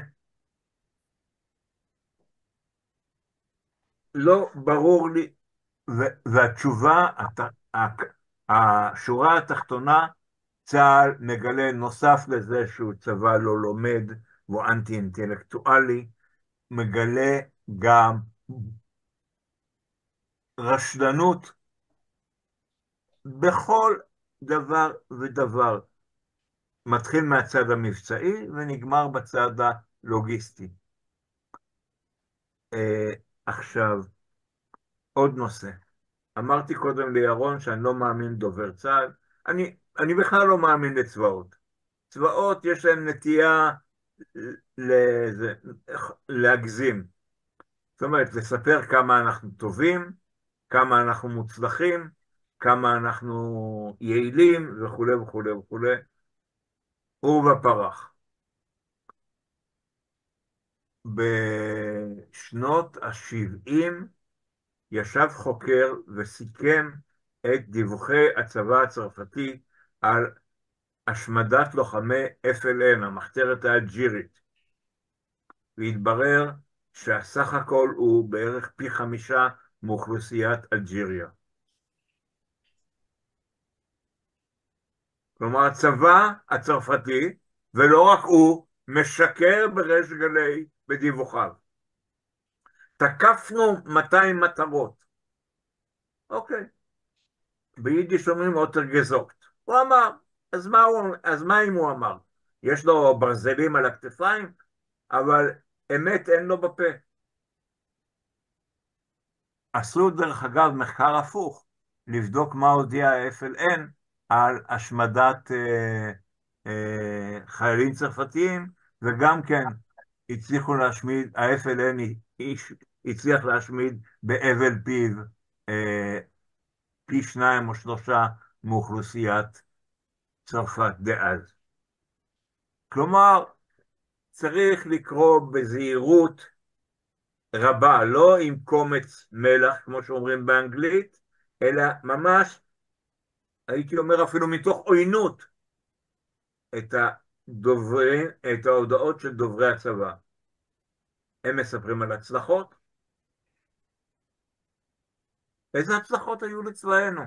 לא ברור לי, ו- והתשובה, הת- ה- השורה התחתונה, צה"ל מגלה נוסף לזה שהוא צבא לא לומד, והוא אנטי אינטלקטואלי, מגלה גם רשלנות בכל דבר ודבר. מתחיל מהצד המבצעי ונגמר בצד הלוגיסטי. אה, עכשיו, עוד נושא. אמרתי קודם לירון שאני לא מאמין דובר צה"ל. אני, אני בכלל לא מאמין לצבאות. צבאות יש להם נטייה לזה, להגזים. זאת אומרת, לספר כמה אנחנו טובים, כמה אנחנו מוצלחים, כמה אנחנו יעילים וכו' וכו' וכו'. ובפרח. בשנות ה-שבעים ישב חוקר וסיכם את דיווחי הצבא הצרפתי על השמדת לוחמי אף אל אן, המחתרת האלג'ירית. והתברר שהסך הכל הוא בערך פי חמישה מאוכלוסיית אלג'יריה. כלומר, הצבא הצרפתי, ולא רק הוא, משקר בריש גלי בדיווחיו. תקפנו מאתיים מטרות. אוקיי. ביידיש אומרים אוטר גזוקט. הוא אמר, אז מה, הוא, אז מה אם הוא אמר? יש לו ברזלים על הכתפיים, אבל אמת אין לו בפה. עשו דרך אגב מחקר הפוך, לבדוק מה הודיע ה-אף אל אן על השמדת אה, אה, חיילים צרפתיים, וגם כן הצליחו להשמיד, ה-אף אל אן הצליח להשמיד בהבל פיו אה, פי שניים או שלושה מאוכלוסיית צרפת דאז. כלומר, צריך לקרוא בזהירות רבה, לא עם קומץ מלח, כמו שאומרים באנגלית, אלא ממש, הייתי אומר אפילו מתוך עוינות, את הדוברים, את ההודעות של דוברי הצבא. הם מספרים על הצלחות. איזה הצלחות היו לצבאנו?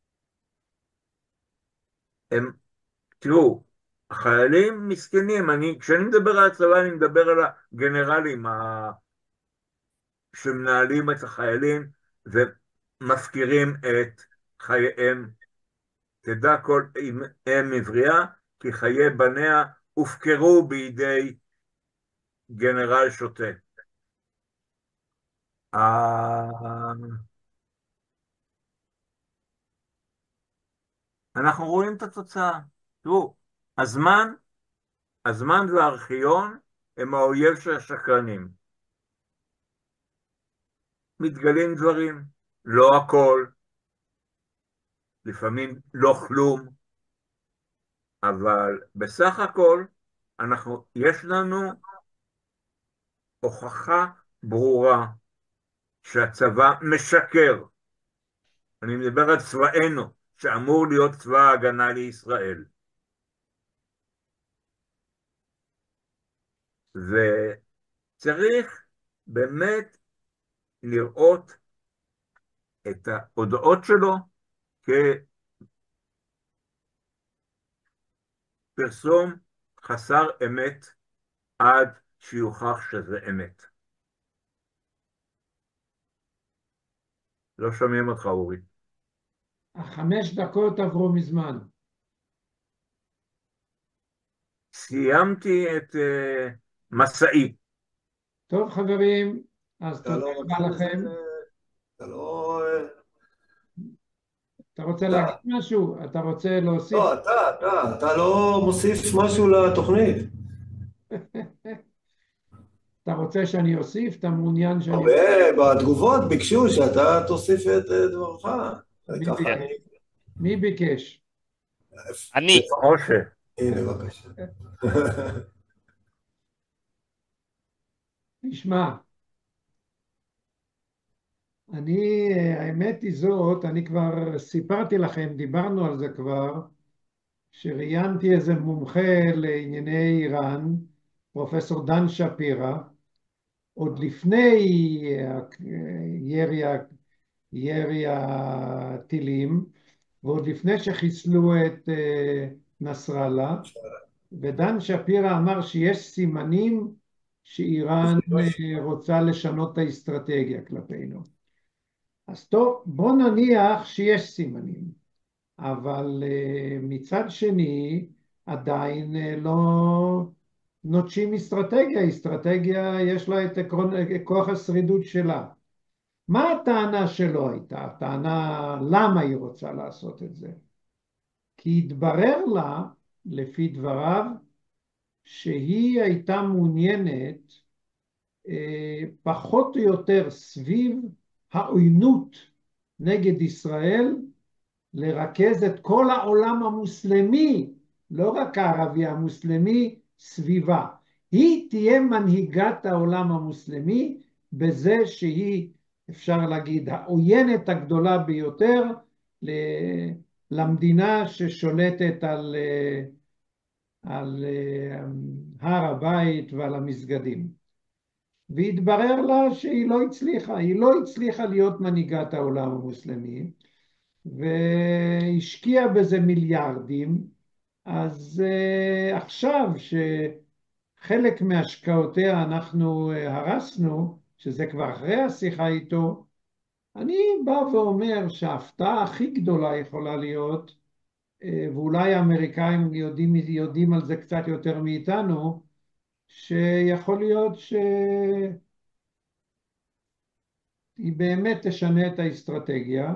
הם, תראו, החיילים מסכנים, אני, כשאני מדבר על הצבא, אני מדבר על הגנרלים ה... שמנהלים את החיילים ומפקירים את חייהם. תדע כל אם עברייה, כי חיי בניה הופקרו בידי גנרל שוטה. אנחנו רואים את התוצאה. תראו, הזמן, הזמן והארכיון הם האויב של השקרנים. מתגלים דברים, לא הכל, לפעמים לא כלום, אבל בסך הכל אנחנו, יש לנו הוכחה ברורה שהצבא משקר. אני מדבר על צבאנו, שאמור להיות צבא ההגנה לישראל. וצריך באמת לראות את ההודעות שלו כפרסום חסר אמת עד שיוכח שזה אמת. לא שומעים אותך, אורי. החמש דקות עברו מזמן. סיימתי את uh, מסעי. טוב חברים, אז אתה תודה לא רבה רוצה לכם. לזה- אתה לא... אתה רוצה אתה. להגיד משהו? אתה רוצה להוסיף? לא, אתה, אתה, אתה לא מוסיף משהו לתוכנית. אתה רוצה שאני אוסיף? אתה מעוניין שאני... הרבה בתגובות ביקשו שאתה תוסיף את אה, דברך. מי ככה ביקש? אני... מי ביקש? אני. משה. הנה, בבקשה. תשמע, אני, האמת היא זאת, אני כבר סיפרתי לכם, דיברנו על זה כבר, שראיינתי איזה מומחה לענייני איראן, פרופסור דן שפירא, עוד לפני ירי, ירי הטילים, ועוד לפני שחיסלו את נסראללה, ודן שפירא אמר שיש סימנים שאיראן רוצה לשנות את האסטרטגיה כלפינו. אז טוב, בוא נניח שיש סימנים, אבל מצד שני עדיין לא נוטשים אסטרטגיה, אסטרטגיה יש לה את עקרון, כוח השרידות שלה. מה הטענה שלו הייתה? הטענה למה היא רוצה לעשות את זה? כי התברר לה, לפי דבריו, שהיא הייתה מעוניינת אה, פחות או יותר סביב העוינות נגד ישראל, לרכז את כל העולם המוסלמי, לא רק הערבי המוסלמי, סביבה. היא תהיה מנהיגת העולם המוסלמי בזה שהיא, אפשר להגיד, העוינת הגדולה ביותר למדינה ששולטת על, על הר הבית ועל המסגדים. והתברר לה שהיא לא הצליחה, היא לא הצליחה להיות מנהיגת העולם המוסלמי, והשקיעה בזה מיליארדים. אז uh, עכשיו שחלק מהשקעותיה אנחנו uh, הרסנו, שזה כבר אחרי השיחה איתו, אני בא ואומר שההפתעה הכי גדולה יכולה להיות, uh, ואולי האמריקאים יודעים, יודעים על זה קצת יותר מאיתנו, שיכול להיות שהיא באמת תשנה את האסטרטגיה,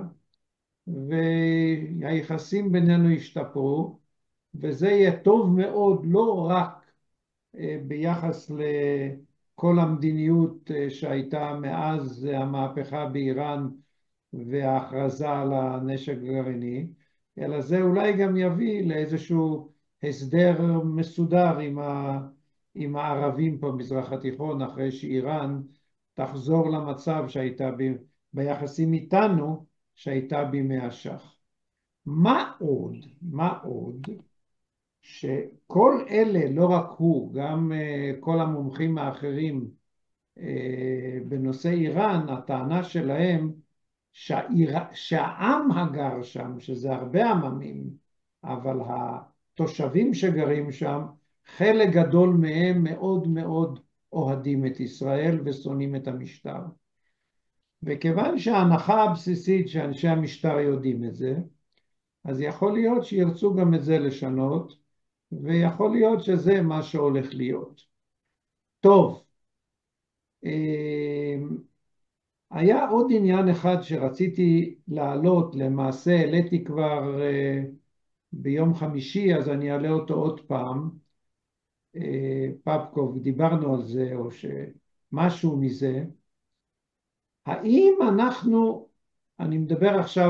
והיחסים בינינו ישתפרו, וזה יהיה טוב מאוד לא רק ביחס לכל המדיניות שהייתה מאז המהפכה באיראן וההכרזה על הנשק הגרעיני, אלא זה אולי גם יביא לאיזשהו הסדר מסודר עם, ה... עם הערבים פה במזרח התיכון, אחרי שאיראן תחזור למצב שהייתה ב... ביחסים איתנו, שהייתה בימי השח. מה עוד, מה עוד, שכל אלה, לא רק הוא, גם uh, כל המומחים האחרים uh, בנושא איראן, הטענה שלהם שהאיר... שהעם הגר שם, שזה הרבה עממים, אבל התושבים שגרים שם, חלק גדול מהם מאוד מאוד אוהדים את ישראל ושונאים את המשטר. וכיוון שההנחה הבסיסית שאנשי המשטר יודעים את זה, אז יכול להיות שירצו גם את זה לשנות, ויכול להיות שזה מה שהולך להיות. טוב, היה עוד עניין אחד שרציתי להעלות, למעשה העליתי כבר ביום חמישי, אז אני אעלה אותו עוד פעם, פפקוב, דיברנו על זה, או שמשהו מזה, האם אנחנו, אני מדבר עכשיו,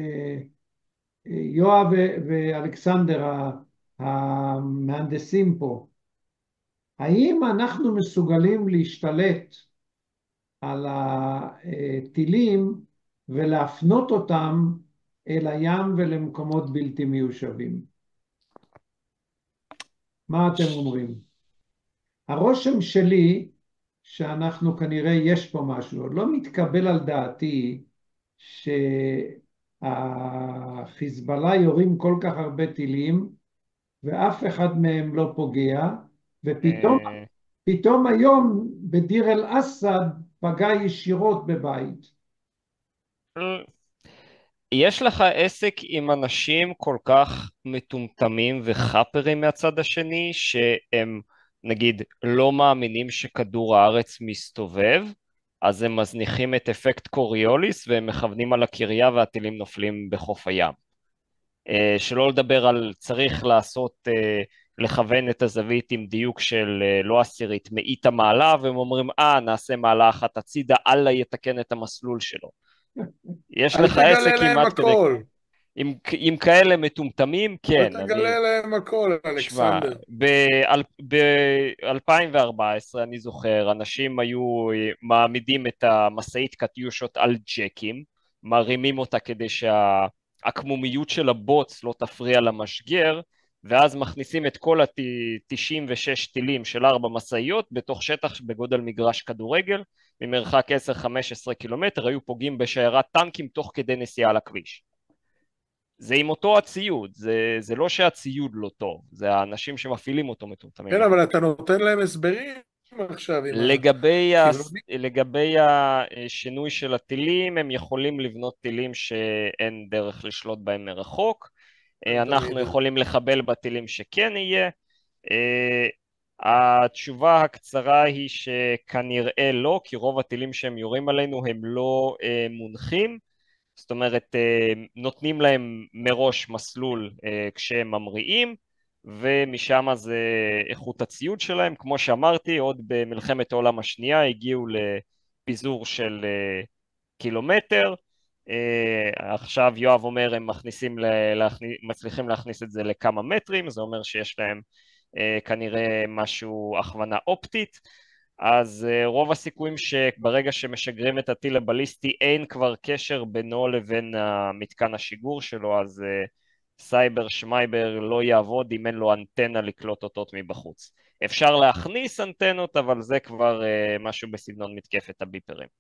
יואב ואלכסנדר, המהנדסים פה, האם אנחנו מסוגלים להשתלט על הטילים ולהפנות אותם אל הים ולמקומות בלתי מיושבים? מה אתם אומרים? הרושם שלי שאנחנו כנראה יש פה משהו, לא מתקבל על דעתי שהחיזבאללה יורים כל כך הרבה טילים ואף אחד מהם לא פוגע, ופתאום אה, פתאום היום בדיר אל אסד פגע ישירות בבית. יש לך עסק עם אנשים כל כך מטומטמים וחאפרים מהצד השני, שהם נגיד לא מאמינים שכדור הארץ מסתובב, אז הם מזניחים את אפקט קוריוליס והם מכוונים על הקריה והטילים נופלים בחוף הים. אה, שלא לדבר על צריך לעשות, אה, לכוון את הזווית עם דיוק של אה, לא עשירית, מאית המעלה, והם אומרים, אה, נעשה מעלה אחת הצידה, אללה יתקן את המסלול שלו. יש אל לך עסק תגלה להם כמעט כדי... הכל. עם, עם כאלה מטומטמים, אל כן, אני... תגלה להם הכל, תשמע, אלכסנדר. ב-אלפיים וארבע עשרה אני זוכר, אנשים היו מעמידים את המשאית קטיושות על ג'קים, מרימים אותה כדי שהעקמומיות של הבוץ לא תפריע למשגר, ואז מכניסים את כל ה-תשעים ושש טילים של ארבע משאיות בתוך שטח בגודל מגרש כדורגל, ממרחק עשר חמש עשרה קילומטר, היו פוגעים בשיירת טנקים תוך כדי נסיעה על הכביש. זה עם אותו הציוד, זה, זה לא שהציוד לא טוב, זה האנשים שמפעילים אותו מטומטמים. כן, אבל אתה נותן להם הסברים עכשיו עם לגבי, ה... החילונים. לגבי השינוי של הטילים, הם יכולים לבנות טילים שאין דרך לשלוט בהם מרחוק, אנחנו יכולים לחבל בטילים שכן יהיה. התשובה הקצרה היא שכנראה לא, כי רוב הטילים שהם יורים עלינו הם לא מונחים, זאת אומרת, נותנים להם מראש מסלול כשהם ממריאים, ומשם זה איכות הציוד שלהם. כמו שאמרתי, עוד במלחמת העולם השנייה הגיעו לפיזור של קילומטר, עכשיו יואב אומר הם מכניסים, להכניס, מצליחים להכניס את זה לכמה מטרים, זה אומר שיש להם כנראה משהו, הכוונה אופטית, אז רוב הסיכויים שברגע שמשגרים את הטיל הבליסטי אין כבר קשר בינו לבין מתקן השיגור שלו, אז סייבר שמייבר לא יעבוד אם אין לו אנטנה לקלוט אותות מבחוץ. אפשר להכניס אנטנות, אבל זה כבר משהו בסגנון מתקפת הביפרים.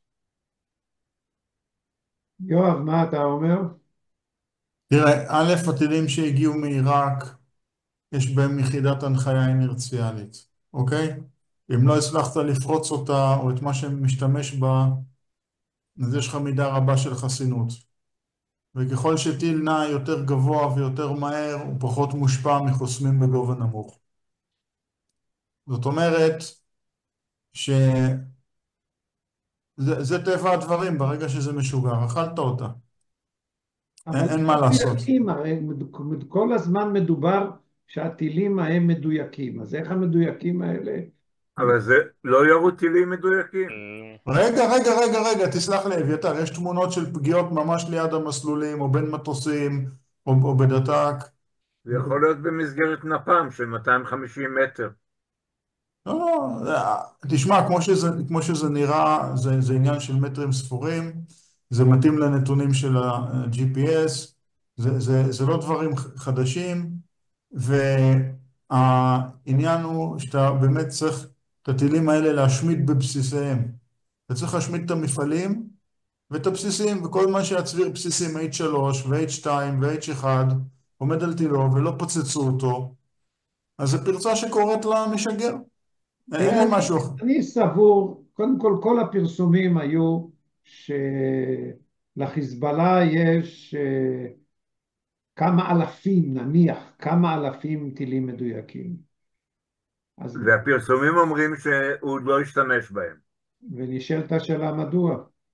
יואב, מה אתה אומר? תראה, א', הטילים שהגיעו מעיראק, יש בהם יחידת הנחיה אינרציאלית, אוקיי? אם לא הצלחת לפרוץ אותה או את מה שמשתמש בה, אז יש לך מידה רבה של חסינות. וככל שטיל נע יותר גבוה ויותר מהר, הוא פחות מושפע מחוסמים בגובה נמוך. זאת אומרת שזה זה טבע הדברים, ברגע שזה משוגר, אכלת אותה. אין, אין מה לעשות. מדויקים, הרי כל הזמן מדובר שהטילים ההם מדויקים, אז איך המדויקים האלה? אבל זה לא ירו טילים מדויקים. רגע, רגע, רגע, רגע, תסלח לי, אביתר, יש תמונות של פגיעות ממש ליד המסלולים, או בין מטוסים, או, או בדתק. זה יכול להיות במסגרת נפ"ם של מאתיים וחמישים מטר. לא, לא, תשמע, כמו שזה, כמו שזה נראה, זה, זה עניין של מטרים ספורים, זה מתאים לנתונים של ה-ג'י פי אס, זה, זה, זה לא דברים חדשים, והעניין הוא שאתה באמת צריך את הטילים האלה להשמיד בבסיסיהם. אתה צריך להשמיד את המפעלים ואת הבסיסים, וכל מה שהצביר בסיסים אייץ' שלוש ו-אייץ' שתיים ו-אייץ' אחד עומד על טילו ולא פוצצו אותו, אז זה פרצה שקורית למשגר. אין לי משהו אחר. אני סבור, קודם כל, כל הפרסומים היו שלחיזבאללה יש כמה אלפים, נניח, כמה אלפים טילים מדויקים. אז והפרסומים אומרים שהוא לא ישתמש בהם. ונשאלת השאלה מדוע.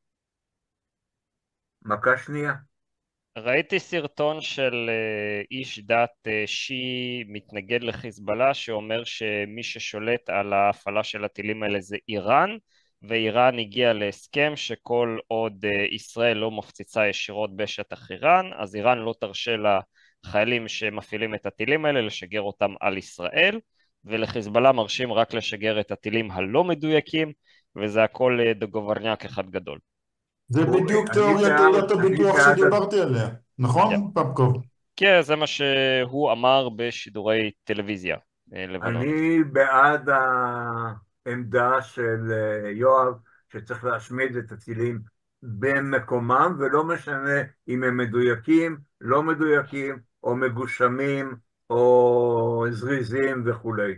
מכה שנייה. ראיתי סרטון של איש דת שיעי מתנגד לחיזבאללה שאומר שמי ששולט על ההפעלה של הטילים האלה זה איראן, ואיראן הגיעה להסכם שכל עוד ישראל לא מפציצה ישירות בשטח איראן, אז איראן לא תרשה לחיילים שמפעילים את הטילים האלה לשגר אותם על ישראל, ולחיזבאללה מרשים רק לשגר את הטילים הלא מדויקים, וזה הכל דגוברניאק אחד גדול. זה בדיוק תיאוריית תעודת הביטוח שדיברתי עליה, נכון, פפקוב? כן, זה מה שהוא אמר בשידורי טלוויזיה לבנונית. אני בעד העמדה של יואב, שצריך להשמיד את הטילים במקומם, ולא משנה אם הם מדויקים, לא מדויקים, או מגושמים, או זריזים וכולי.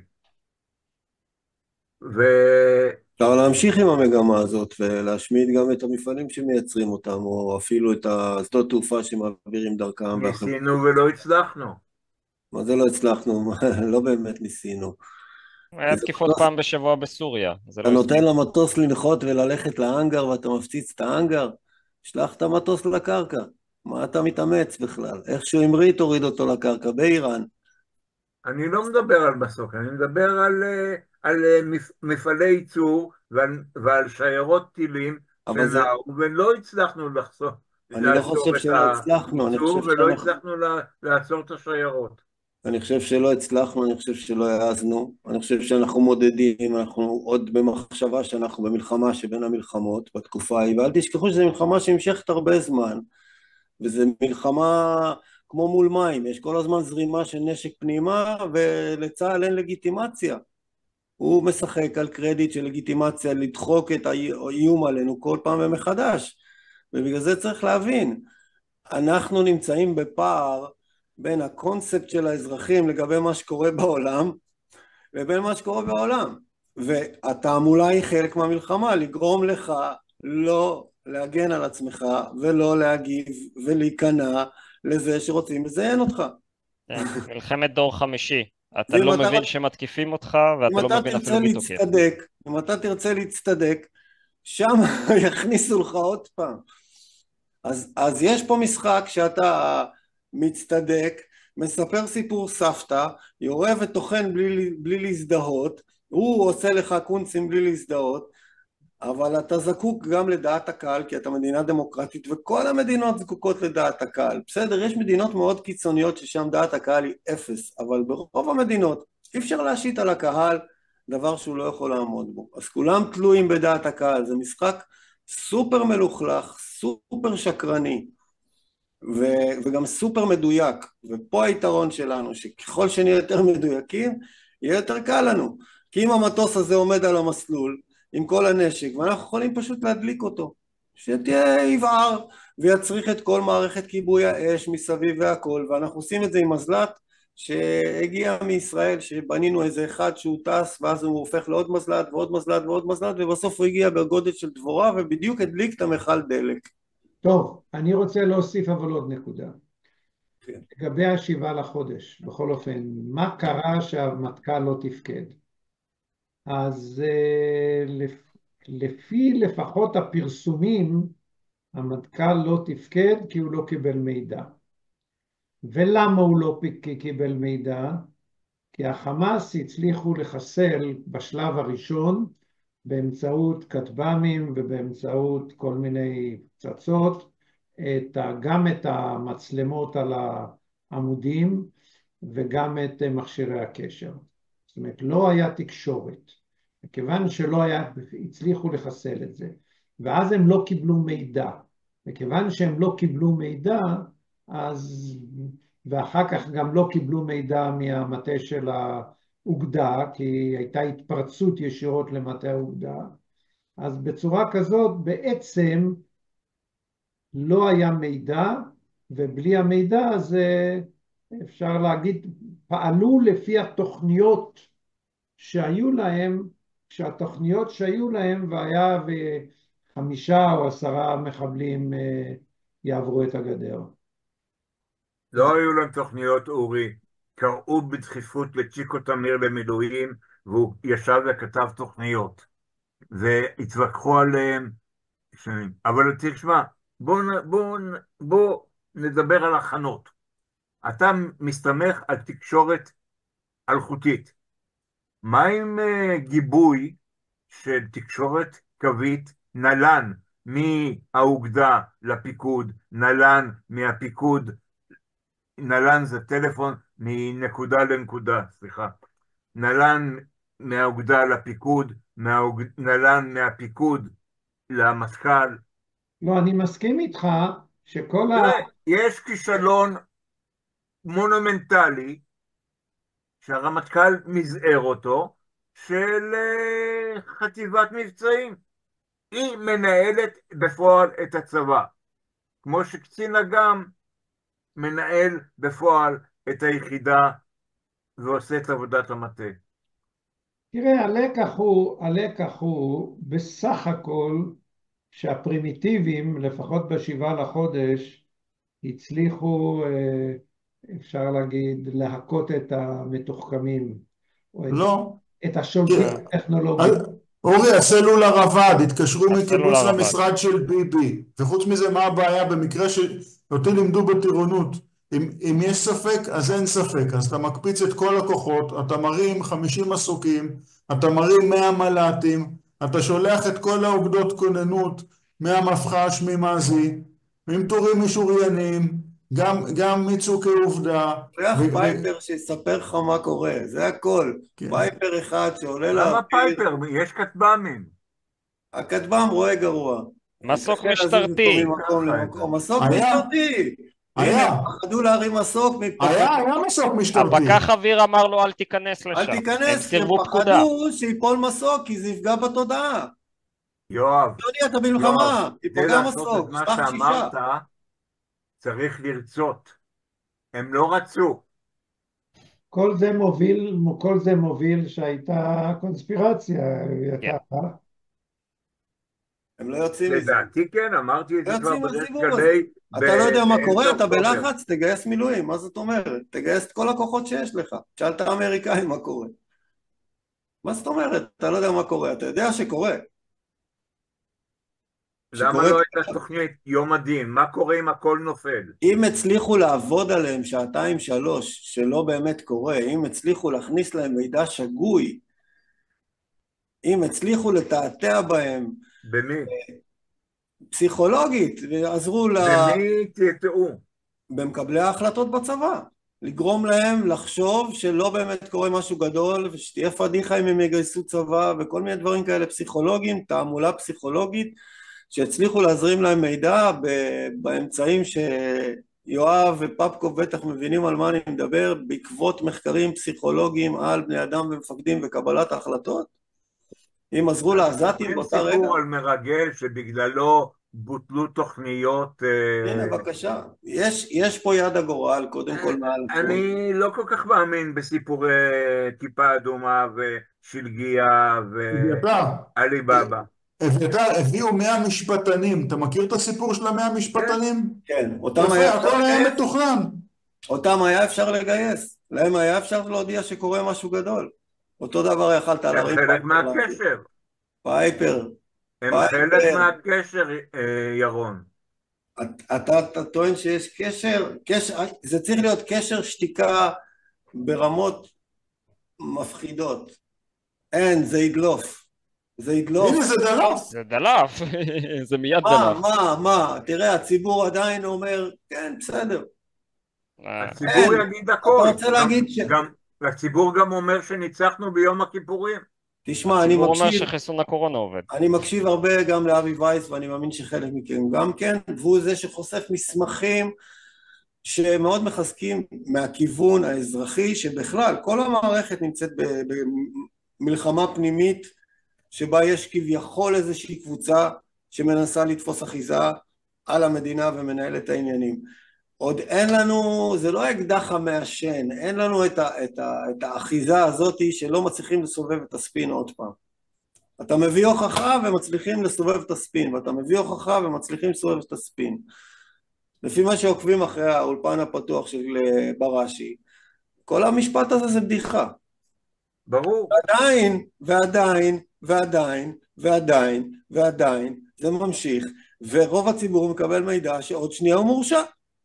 ו... אפשר להמשיך עם המגמה הזאת ולהשמיד גם את המפעלים שמייצרים אותם, או אפילו את השדות תעופה שמעבירים דרכם. ניסינו ולא הצלחנו. מה זה לא הצלחנו? לא באמת ניסינו. היה תקיפות פעם בשבוע בסוריה. אתה נותן למטוס לנחות וללכת להנגר ואתה מפציץ את ההנגר, שלח את המטוס לקרקע. מה אתה מתאמץ בכלל? איכשהו אמרי תוריד אותו לקרקע באיראן. אני לא מדבר על מסוק, אני מדבר על, על מפעלי ייצור ועל, ועל שיירות טילים שנעו, ולא הצלחנו לחסוך. אני לא חושב שלא הצלחנו, אני חושב ולא הצלחנו לעצור את השיירות. אני חושב שלא הצלחנו, אני חושב שלא העזנו, אני חושב שאנחנו מודדים, אנחנו עוד במחשבה שאנחנו במלחמה שבין המלחמות בתקופה ההיא, ואל תשכחו שזו מלחמה שנמשכת הרבה זמן, וזו מלחמה כמו מול מים, יש כל הזמן זרימה של נשק פנימה, ולצה"ל אין לגיטימציה. הוא משחק על קרדיט של לגיטימציה לדחוק את האיום עלינו כל פעם ומחדש, ובגלל זה צריך להבין, אנחנו נמצאים בפער בין הקונספט של האזרחים לגבי מה שקורה בעולם, לבין מה שקורה בעולם. והתעמולה היא חלק מהמלחמה, לגרום לך לא להגן על עצמך, ולא להגיב ולהיכנע לזה שרוצים לזיין אותך. מלחמת דור חמישי. אתה לא מבין שמתקיפים אותך, ואתה לא מבין אפילו מי תוקף. אם אתה תרצה להצטדק, שם יכניסו לך עוד פעם. אז, אז יש פה משחק שאתה מצטדק, מספר סיפור סבתא, יורה וטוחן בלי, בלי להזדהות, הוא עושה לך קונצים בלי להזדהות, אבל אתה זקוק גם לדעת הקהל, כי אתה מדינה דמוקרטית, וכל המדינות זקוקות לדעת הקהל. בסדר, יש מדינות מאוד קיצוניות ששם דעת הקהל היא אפס, אבל ברוב המדינות אי אפשר להשית על הקהל דבר שהוא לא יכול לעמוד בו. אז כולם תלויים בדעת הקהל, זה משחק סופר מלוכלך, סופר שקרני, ו- וגם סופר מדויק, ופה היתרון שלנו, שככל שנהיה יותר מדויקים, יהיה יותר קל לנו, כי אם המטוס הזה עומד על המסלול, עם כל הנשק, ואנחנו יכולים פשוט להדליק אותו, שתהיה יבער, ויצריך את כל מערכת כיבוי האש מסביב והכל, ואנחנו עושים את זה עם מזל"ט, שהגיע מישראל, שבנינו איזה אחד שהוא טס, ואז הוא הופך לעוד מזל"ט, ועוד מזל"ט, ועוד מזל"ט, ובסוף הוא הגיע בגודל של דבורה, ובדיוק הדליק את המכל דלק. טוב, אני רוצה להוסיף אבל עוד נקודה. כן. לגבי השבעה לחודש, בכל אופן, מה קרה שהמטכ"ל לא תפקד? אז לפי לפחות הפרסומים, המטכ"ל לא תפקד כי הוא לא קיבל מידע. ולמה הוא לא קיבל מידע? כי החמאס הצליחו לחסל בשלב הראשון, באמצעות כטב"מים ובאמצעות כל מיני פצצות, את, גם את המצלמות על העמודים וגם את מכשירי הקשר. זאת אומרת, לא היה תקשורת. מכיוון שלא היה, הצליחו לחסל את זה. ואז הם לא קיבלו מידע. מכיוון שהם לא קיבלו מידע, אז, ואחר כך גם לא קיבלו מידע מהמטה של האוגדה, כי הייתה התפרצות ישירות למטה האוגדה, אז בצורה כזאת בעצם לא היה מידע, ובלי המידע הזה אפשר להגיד, פעלו לפי התוכניות שהיו להם, שהתוכניות שהיו להם, והיה וחמישה או עשרה מחבלים יעברו את הגדר. לא היו להם תוכניות, אורי. קראו בדחיפות לצ'יקו תמיר במילואים, והוא ישב וכתב תוכניות. והתווכחו עליהם. אבל תשמע, בוא, בוא, בוא נדבר על הכנות. אתה מסתמך על תקשורת אלחוטית. מה עם גיבוי של תקשורת קווית נלן מהאוגדה לפיקוד, נלן מהפיקוד, נלן זה טלפון מנקודה לנקודה, סליחה, נלן מהאוגדה לפיקוד, מהאוג... נלן מהפיקוד למטכ"ל. לא, אני מסכים איתך שכל ה... תראה, יש כישלון מונומנטלי, שהרמטכ"ל מזער אותו, של אה, חטיבת מבצעים. היא מנהלת בפועל את הצבא, כמו שקצין אג"ם מנהל בפועל את היחידה ועושה את עבודת המטה. תראה, הלקח הוא, הלקח הוא בסך הכל שהפרימיטיבים, לפחות בשבעה לחודש, הצליחו, אה, אפשר להגיד, להכות את המתוחכמים, או את, לא. את השולטים תראה, הטכנולוגיים. אורי, הסלולר עבד, התקשרו מקיבוץ הסלולר עבד. למשרד של ביבי, וחוץ מזה מה הבעיה במקרה שאותי לימדו בטירונות, אם, אם יש ספק אז אין ספק, אז אתה מקפיץ את כל הכוחות, אתה מרים חמישים מסוקים, אתה מרים מאה מל"טים, אתה שולח את כל האוגדות כוננות, מהמפח"ש, ממזי, עם טורים משוריינים, גם, גם מצוקי עובדה. שולח ו- ו- פייפר שיספר לך מה קורה, זה הכל. כן. פייפר אחד שעולה למה לאוויר, פייפר? יש כטב"מים. הכטב"ם רואה גרוע. מסוק קשה להזיז משטרתי. אותו ממקום ככה למקום. את זה. מסוק היה. משטרתי. היה. הנה, פחדו להרים מסוק מפחד. היה, היה מסוק משטרתי. הפקח אוויר אמר לו אל תיכנס לשם. אל תיכנס, הם הם סירבו פקודה. פחדו שיפול מסוק, כי זה יפגע בתודעה. יואב, יוני, אתה במלחמה, יואב, כדי תיפגע לעשות מסוק, את מה שטח שישה. שאמרת, צריך לרצות. הם לא רצו. כל זה מוביל, כל זה מוביל שהייתה קונספירציה. כן. הייתה, הם לא יוצאים מזה. לדעתי כן, אמרתי את לא זה כבר יוצאים בריש מהסיבוב הזה. גלי. אתה לא יודע מה קורה, באמצע אתה אוקטובר. בלחץ, תגייס מילואים, מה זאת אומרת? תגייס את כל הכוחות שיש לך. תשאל את האמריקאים מה קורה. מה זאת אומרת? אתה לא יודע מה קורה, אתה יודע שקורה. למה שקורה- לא הייתה תוכנית יום הדין? מה קורה אם הכל נופל? אם הצליחו לעבוד עליהם שעתיים שלוש, שלא באמת קורה, אם הצליחו להכניס להם מידע שגוי, אם הצליחו לתעתע בהם במי? פסיכולוגית, ועזרו ל... במי תטעו? במקבלי ההחלטות בצבא, לגרום להם לחשוב שלא באמת קורה משהו גדול, ושתהיה פדיחה אם הם יגייסו צבא, וכל מיני דברים כאלה פסיכולוגיים, תעמולה פסיכולוגית, שהצליחו להזרים להם מידע באמצעים שיואב ופפקו בטח מבינים על מה אני מדבר, בעקבות מחקרים פסיכולוגיים על בני אדם ומפקדים וקבלת ההחלטות. אם עזרו לעזתים באותה רגע. סיפור על מרגל שבגללו בוטלו תוכניות... אה, הנה בבקשה, יש, יש פה יד הגורל קודם כל מעל הכל. אני לא כל כך מאמין בסיפורי כיפה אדומה ושלגיה אביתר, ועליבאבא. אביתר, הביאו מאה משפטנים, אתה מכיר את הסיפור של המאה משפטנים? כן, אותם היה יפה, אפשר הכל היה לגייס, מתוכנן. אותם היה אפשר לגייס, להם היה אפשר להודיע שקורה משהו גדול. אותו דבר יכלת הם להרים חלק פייפר. מהקשר. פייפר. הם פייפר. חלק מהקשר, אה, ירון. אתה, אתה טוען שיש קשר, קשר, זה צריך להיות קשר שתיקה ברמות מפחידות. אין, זה ידלוף. זה ידלוף. הנה זה דלף. זה דלף, זה מיד מה, דלף. מה, מה, תראה, הציבור עדיין אומר, כן, בסדר. אה, הציבור אין. יגיד הכל. אתה רוצה להגיד ש... גם, הציבור גם אומר שניצחנו ביום הכיפורים. תשמע, אני הציבור אומר מקשיב, שחיסון הקורונה עובד. אני מקשיב הרבה גם לאבי וייס, ואני מאמין שחלק מכם גם כן, והוא זה שחושף מסמכים שמאוד מחזקים מהכיוון האזרחי, שבכלל כל המערכת נמצאת במלחמה פנימית, שבה יש כביכול איזושהי קבוצה שמנסה לתפוס אחיזה על המדינה ומנהלת את העניינים. עוד אין לנו, זה לא אקדח המעשן, אין לנו את, ה, את, ה, את האחיזה הזאת שלא מצליחים לסובב את הספין עוד פעם. אתה מביא הוכחה ומצליחים לסובב את הספין, ואתה מביא הוכחה ומצליחים לסובב את הספין. לפי מה שעוקבים אחרי האולפן הפתוח של בראשי, כל המשפט הזה זה בדיחה. ברור. ועדיין, ועדיין, ועדיין, ועדיין, ועדיין, זה ממשיך, ורוב הציבור מקבל מידע שעוד שנייה הוא מורשע.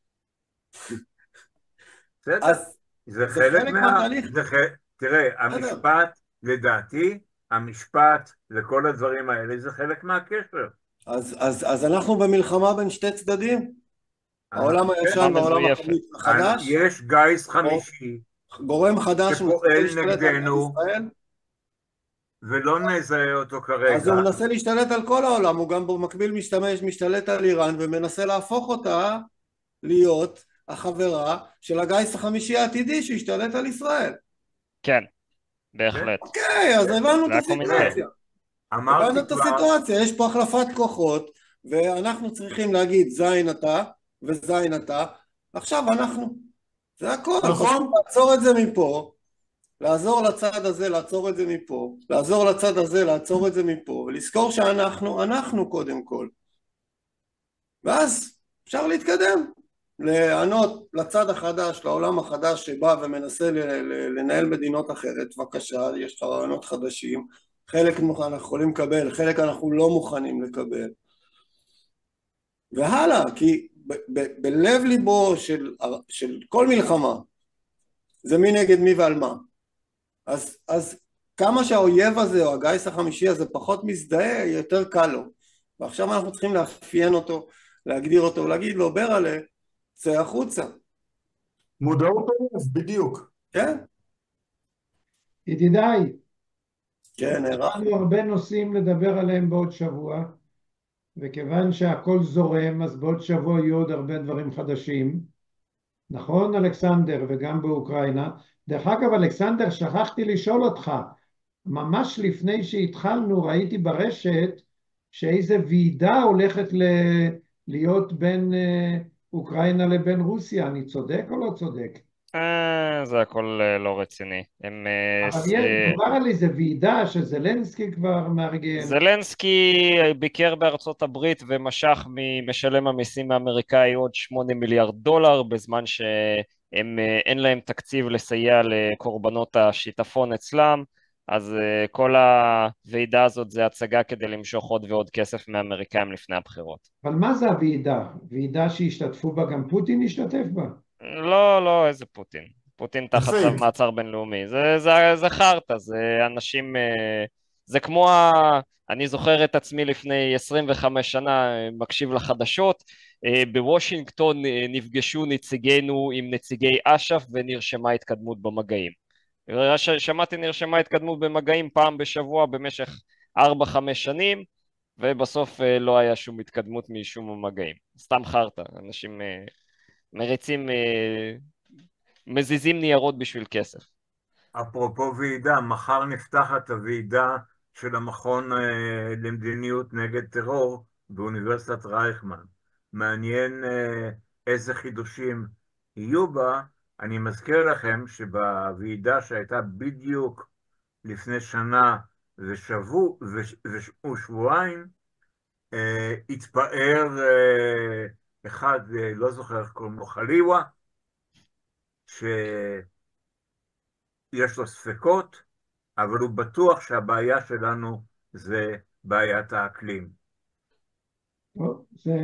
בסדר. אז זה זה חלק חלק מה... מהתהליך. זה ח... תראה, המשפט, לדעתי, המשפט לכל הדברים האלה זה חלק מהקשר. אז, אז, אז אנחנו במלחמה בין שתי צדדים, העולם כן. הישן והעולם מזויפת. החדש, יש גיס חמישי, גורם חדש שפועל להשתלט על נגדנו, ישראל, ולא נזהה אותו כרגע. אז הוא מנסה להשתלט על כל העולם, הוא גם במקביל משתמש, משתלט על איראן ומנסה להפוך אותה להיות החברה של הגיס החמישי העתידי שהשתלט על ישראל. כן, בהחלט. אוקיי, אז הבנו את זה הכל מתקיים. הסיטואציה. אמרתי הבנו את כבר, הסיטואציה, יש פה החלפת כוחות, ואנחנו צריכים להגיד זין אתה וזין אתה, עכשיו אנחנו, זה הכל, נכון. פשוט לעצור את זה מפה, לעזור לצד הזה, לעצור את זה מפה, לעזור לצד הזה, לעצור את זה מפה, ולזכור שאנחנו, אנחנו קודם כל. ואז אפשר להתקדם, לענות לצד החדש, לעולם החדש שבא ומנסה לנהל מדינות אחרת. בבקשה, יש לך רעיונות חדשים, חלק אנחנו יכולים לקבל, חלק אנחנו לא מוכנים לקבל. והלאה, כי ב- ב- בלב ליבו של, של כל מלחמה, זה מי נגד מי ועל מה. אז, אז כמה שהאויב הזה או הגיס החמישי הזה פחות מזדהה, יותר קל לו. ועכשיו אנחנו צריכים לאפיין אותו, להגדיר אותו, להגיד לו, ברלה, צא החוצה. מודעות אויב, בדיוק. כן? ידידיי, כן, יש הרח. לנו הרבה נושאים לדבר עליהם בעוד שבוע, וכיוון שהכל זורם, אז בעוד שבוע יהיו עוד הרבה דברים חדשים. נכון, אלכסנדר, וגם באוקראינה. דרך אגב, אלכסנדר, שכחתי לשאול אותך, ממש לפני שהתחלנו ראיתי ברשת שאיזה ועידה הולכת ל- להיות בין אה, אוקראינה לבין רוסיה. אני צודק או לא צודק? אה, זה הכל אה, לא רציני. הם... אה, אבל ס- יש- אה, דובר על איזה ועידה שזלנסקי כבר מארגן. זלנסקי ביקר בארצות הברית ומשך ממשלם המיסים האמריקאי עוד שמונה מיליארד דולר, בזמן שהם אה, אין להם תקציב לסייע לקורבנות השיטפון אצלם, אז אה, כל הוועידה הזאת זה הצגה כדי למשוך עוד ועוד כסף מהאמריקאים לפני הבחירות. אבל מה זה הוועידה? ועידה שהשתתפו בה, גם פוטין השתתף בה? לא, לא, איזה פוטין? פוטין תחת צו פייק. מעצר בינלאומי. זה, זה, זה חרטא, זה אנשים... אה, זה כמו ה... אני זוכר את עצמי לפני עשרים וחמש שנה, אה, מקשיב לחדשות, אה, בוושינגטון אה, נפגשו נציגינו עם נציגי אש"ף ונרשמה התקדמות במגעים. ש- שמעתי נרשמה התקדמות במגעים פעם בשבוע במשך ארבע חמש שנים, ובסוף אה, לא היה שום התקדמות משום המגעים. סתם חרטא, אנשים... אה, מריצים, אה, מזיזים ניירות בשביל כסף. אפרופו ועידה, מחר נפתחת הוועידה של המכון אה, למדיניות נגד טרור באוניברסיטת רייכמן. מעניין אה, איזה חידושים יהיו בה. אני מזכיר לכם שבוועידה שהייתה בדיוק לפני שנה ושבוע, וש, וש, ושבועיים, אה, התפאר אה, אחד, אה, לא זוכר איך קוראים לו, חליווה, שיש לו ספקות, אבל הוא בטוח שהבעיה שלנו זה בעיית האקלים. טוב, זה...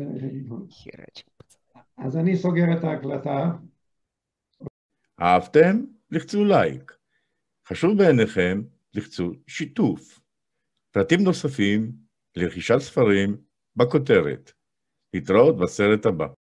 אז אני סוגר את ההקלטה. אהבתם? לחצו לייק. חשוב בעיניכם? לחצו שיתוף. פרטים נוספים לרכישת ספרים בכותרת. להתראות בסרט הבא.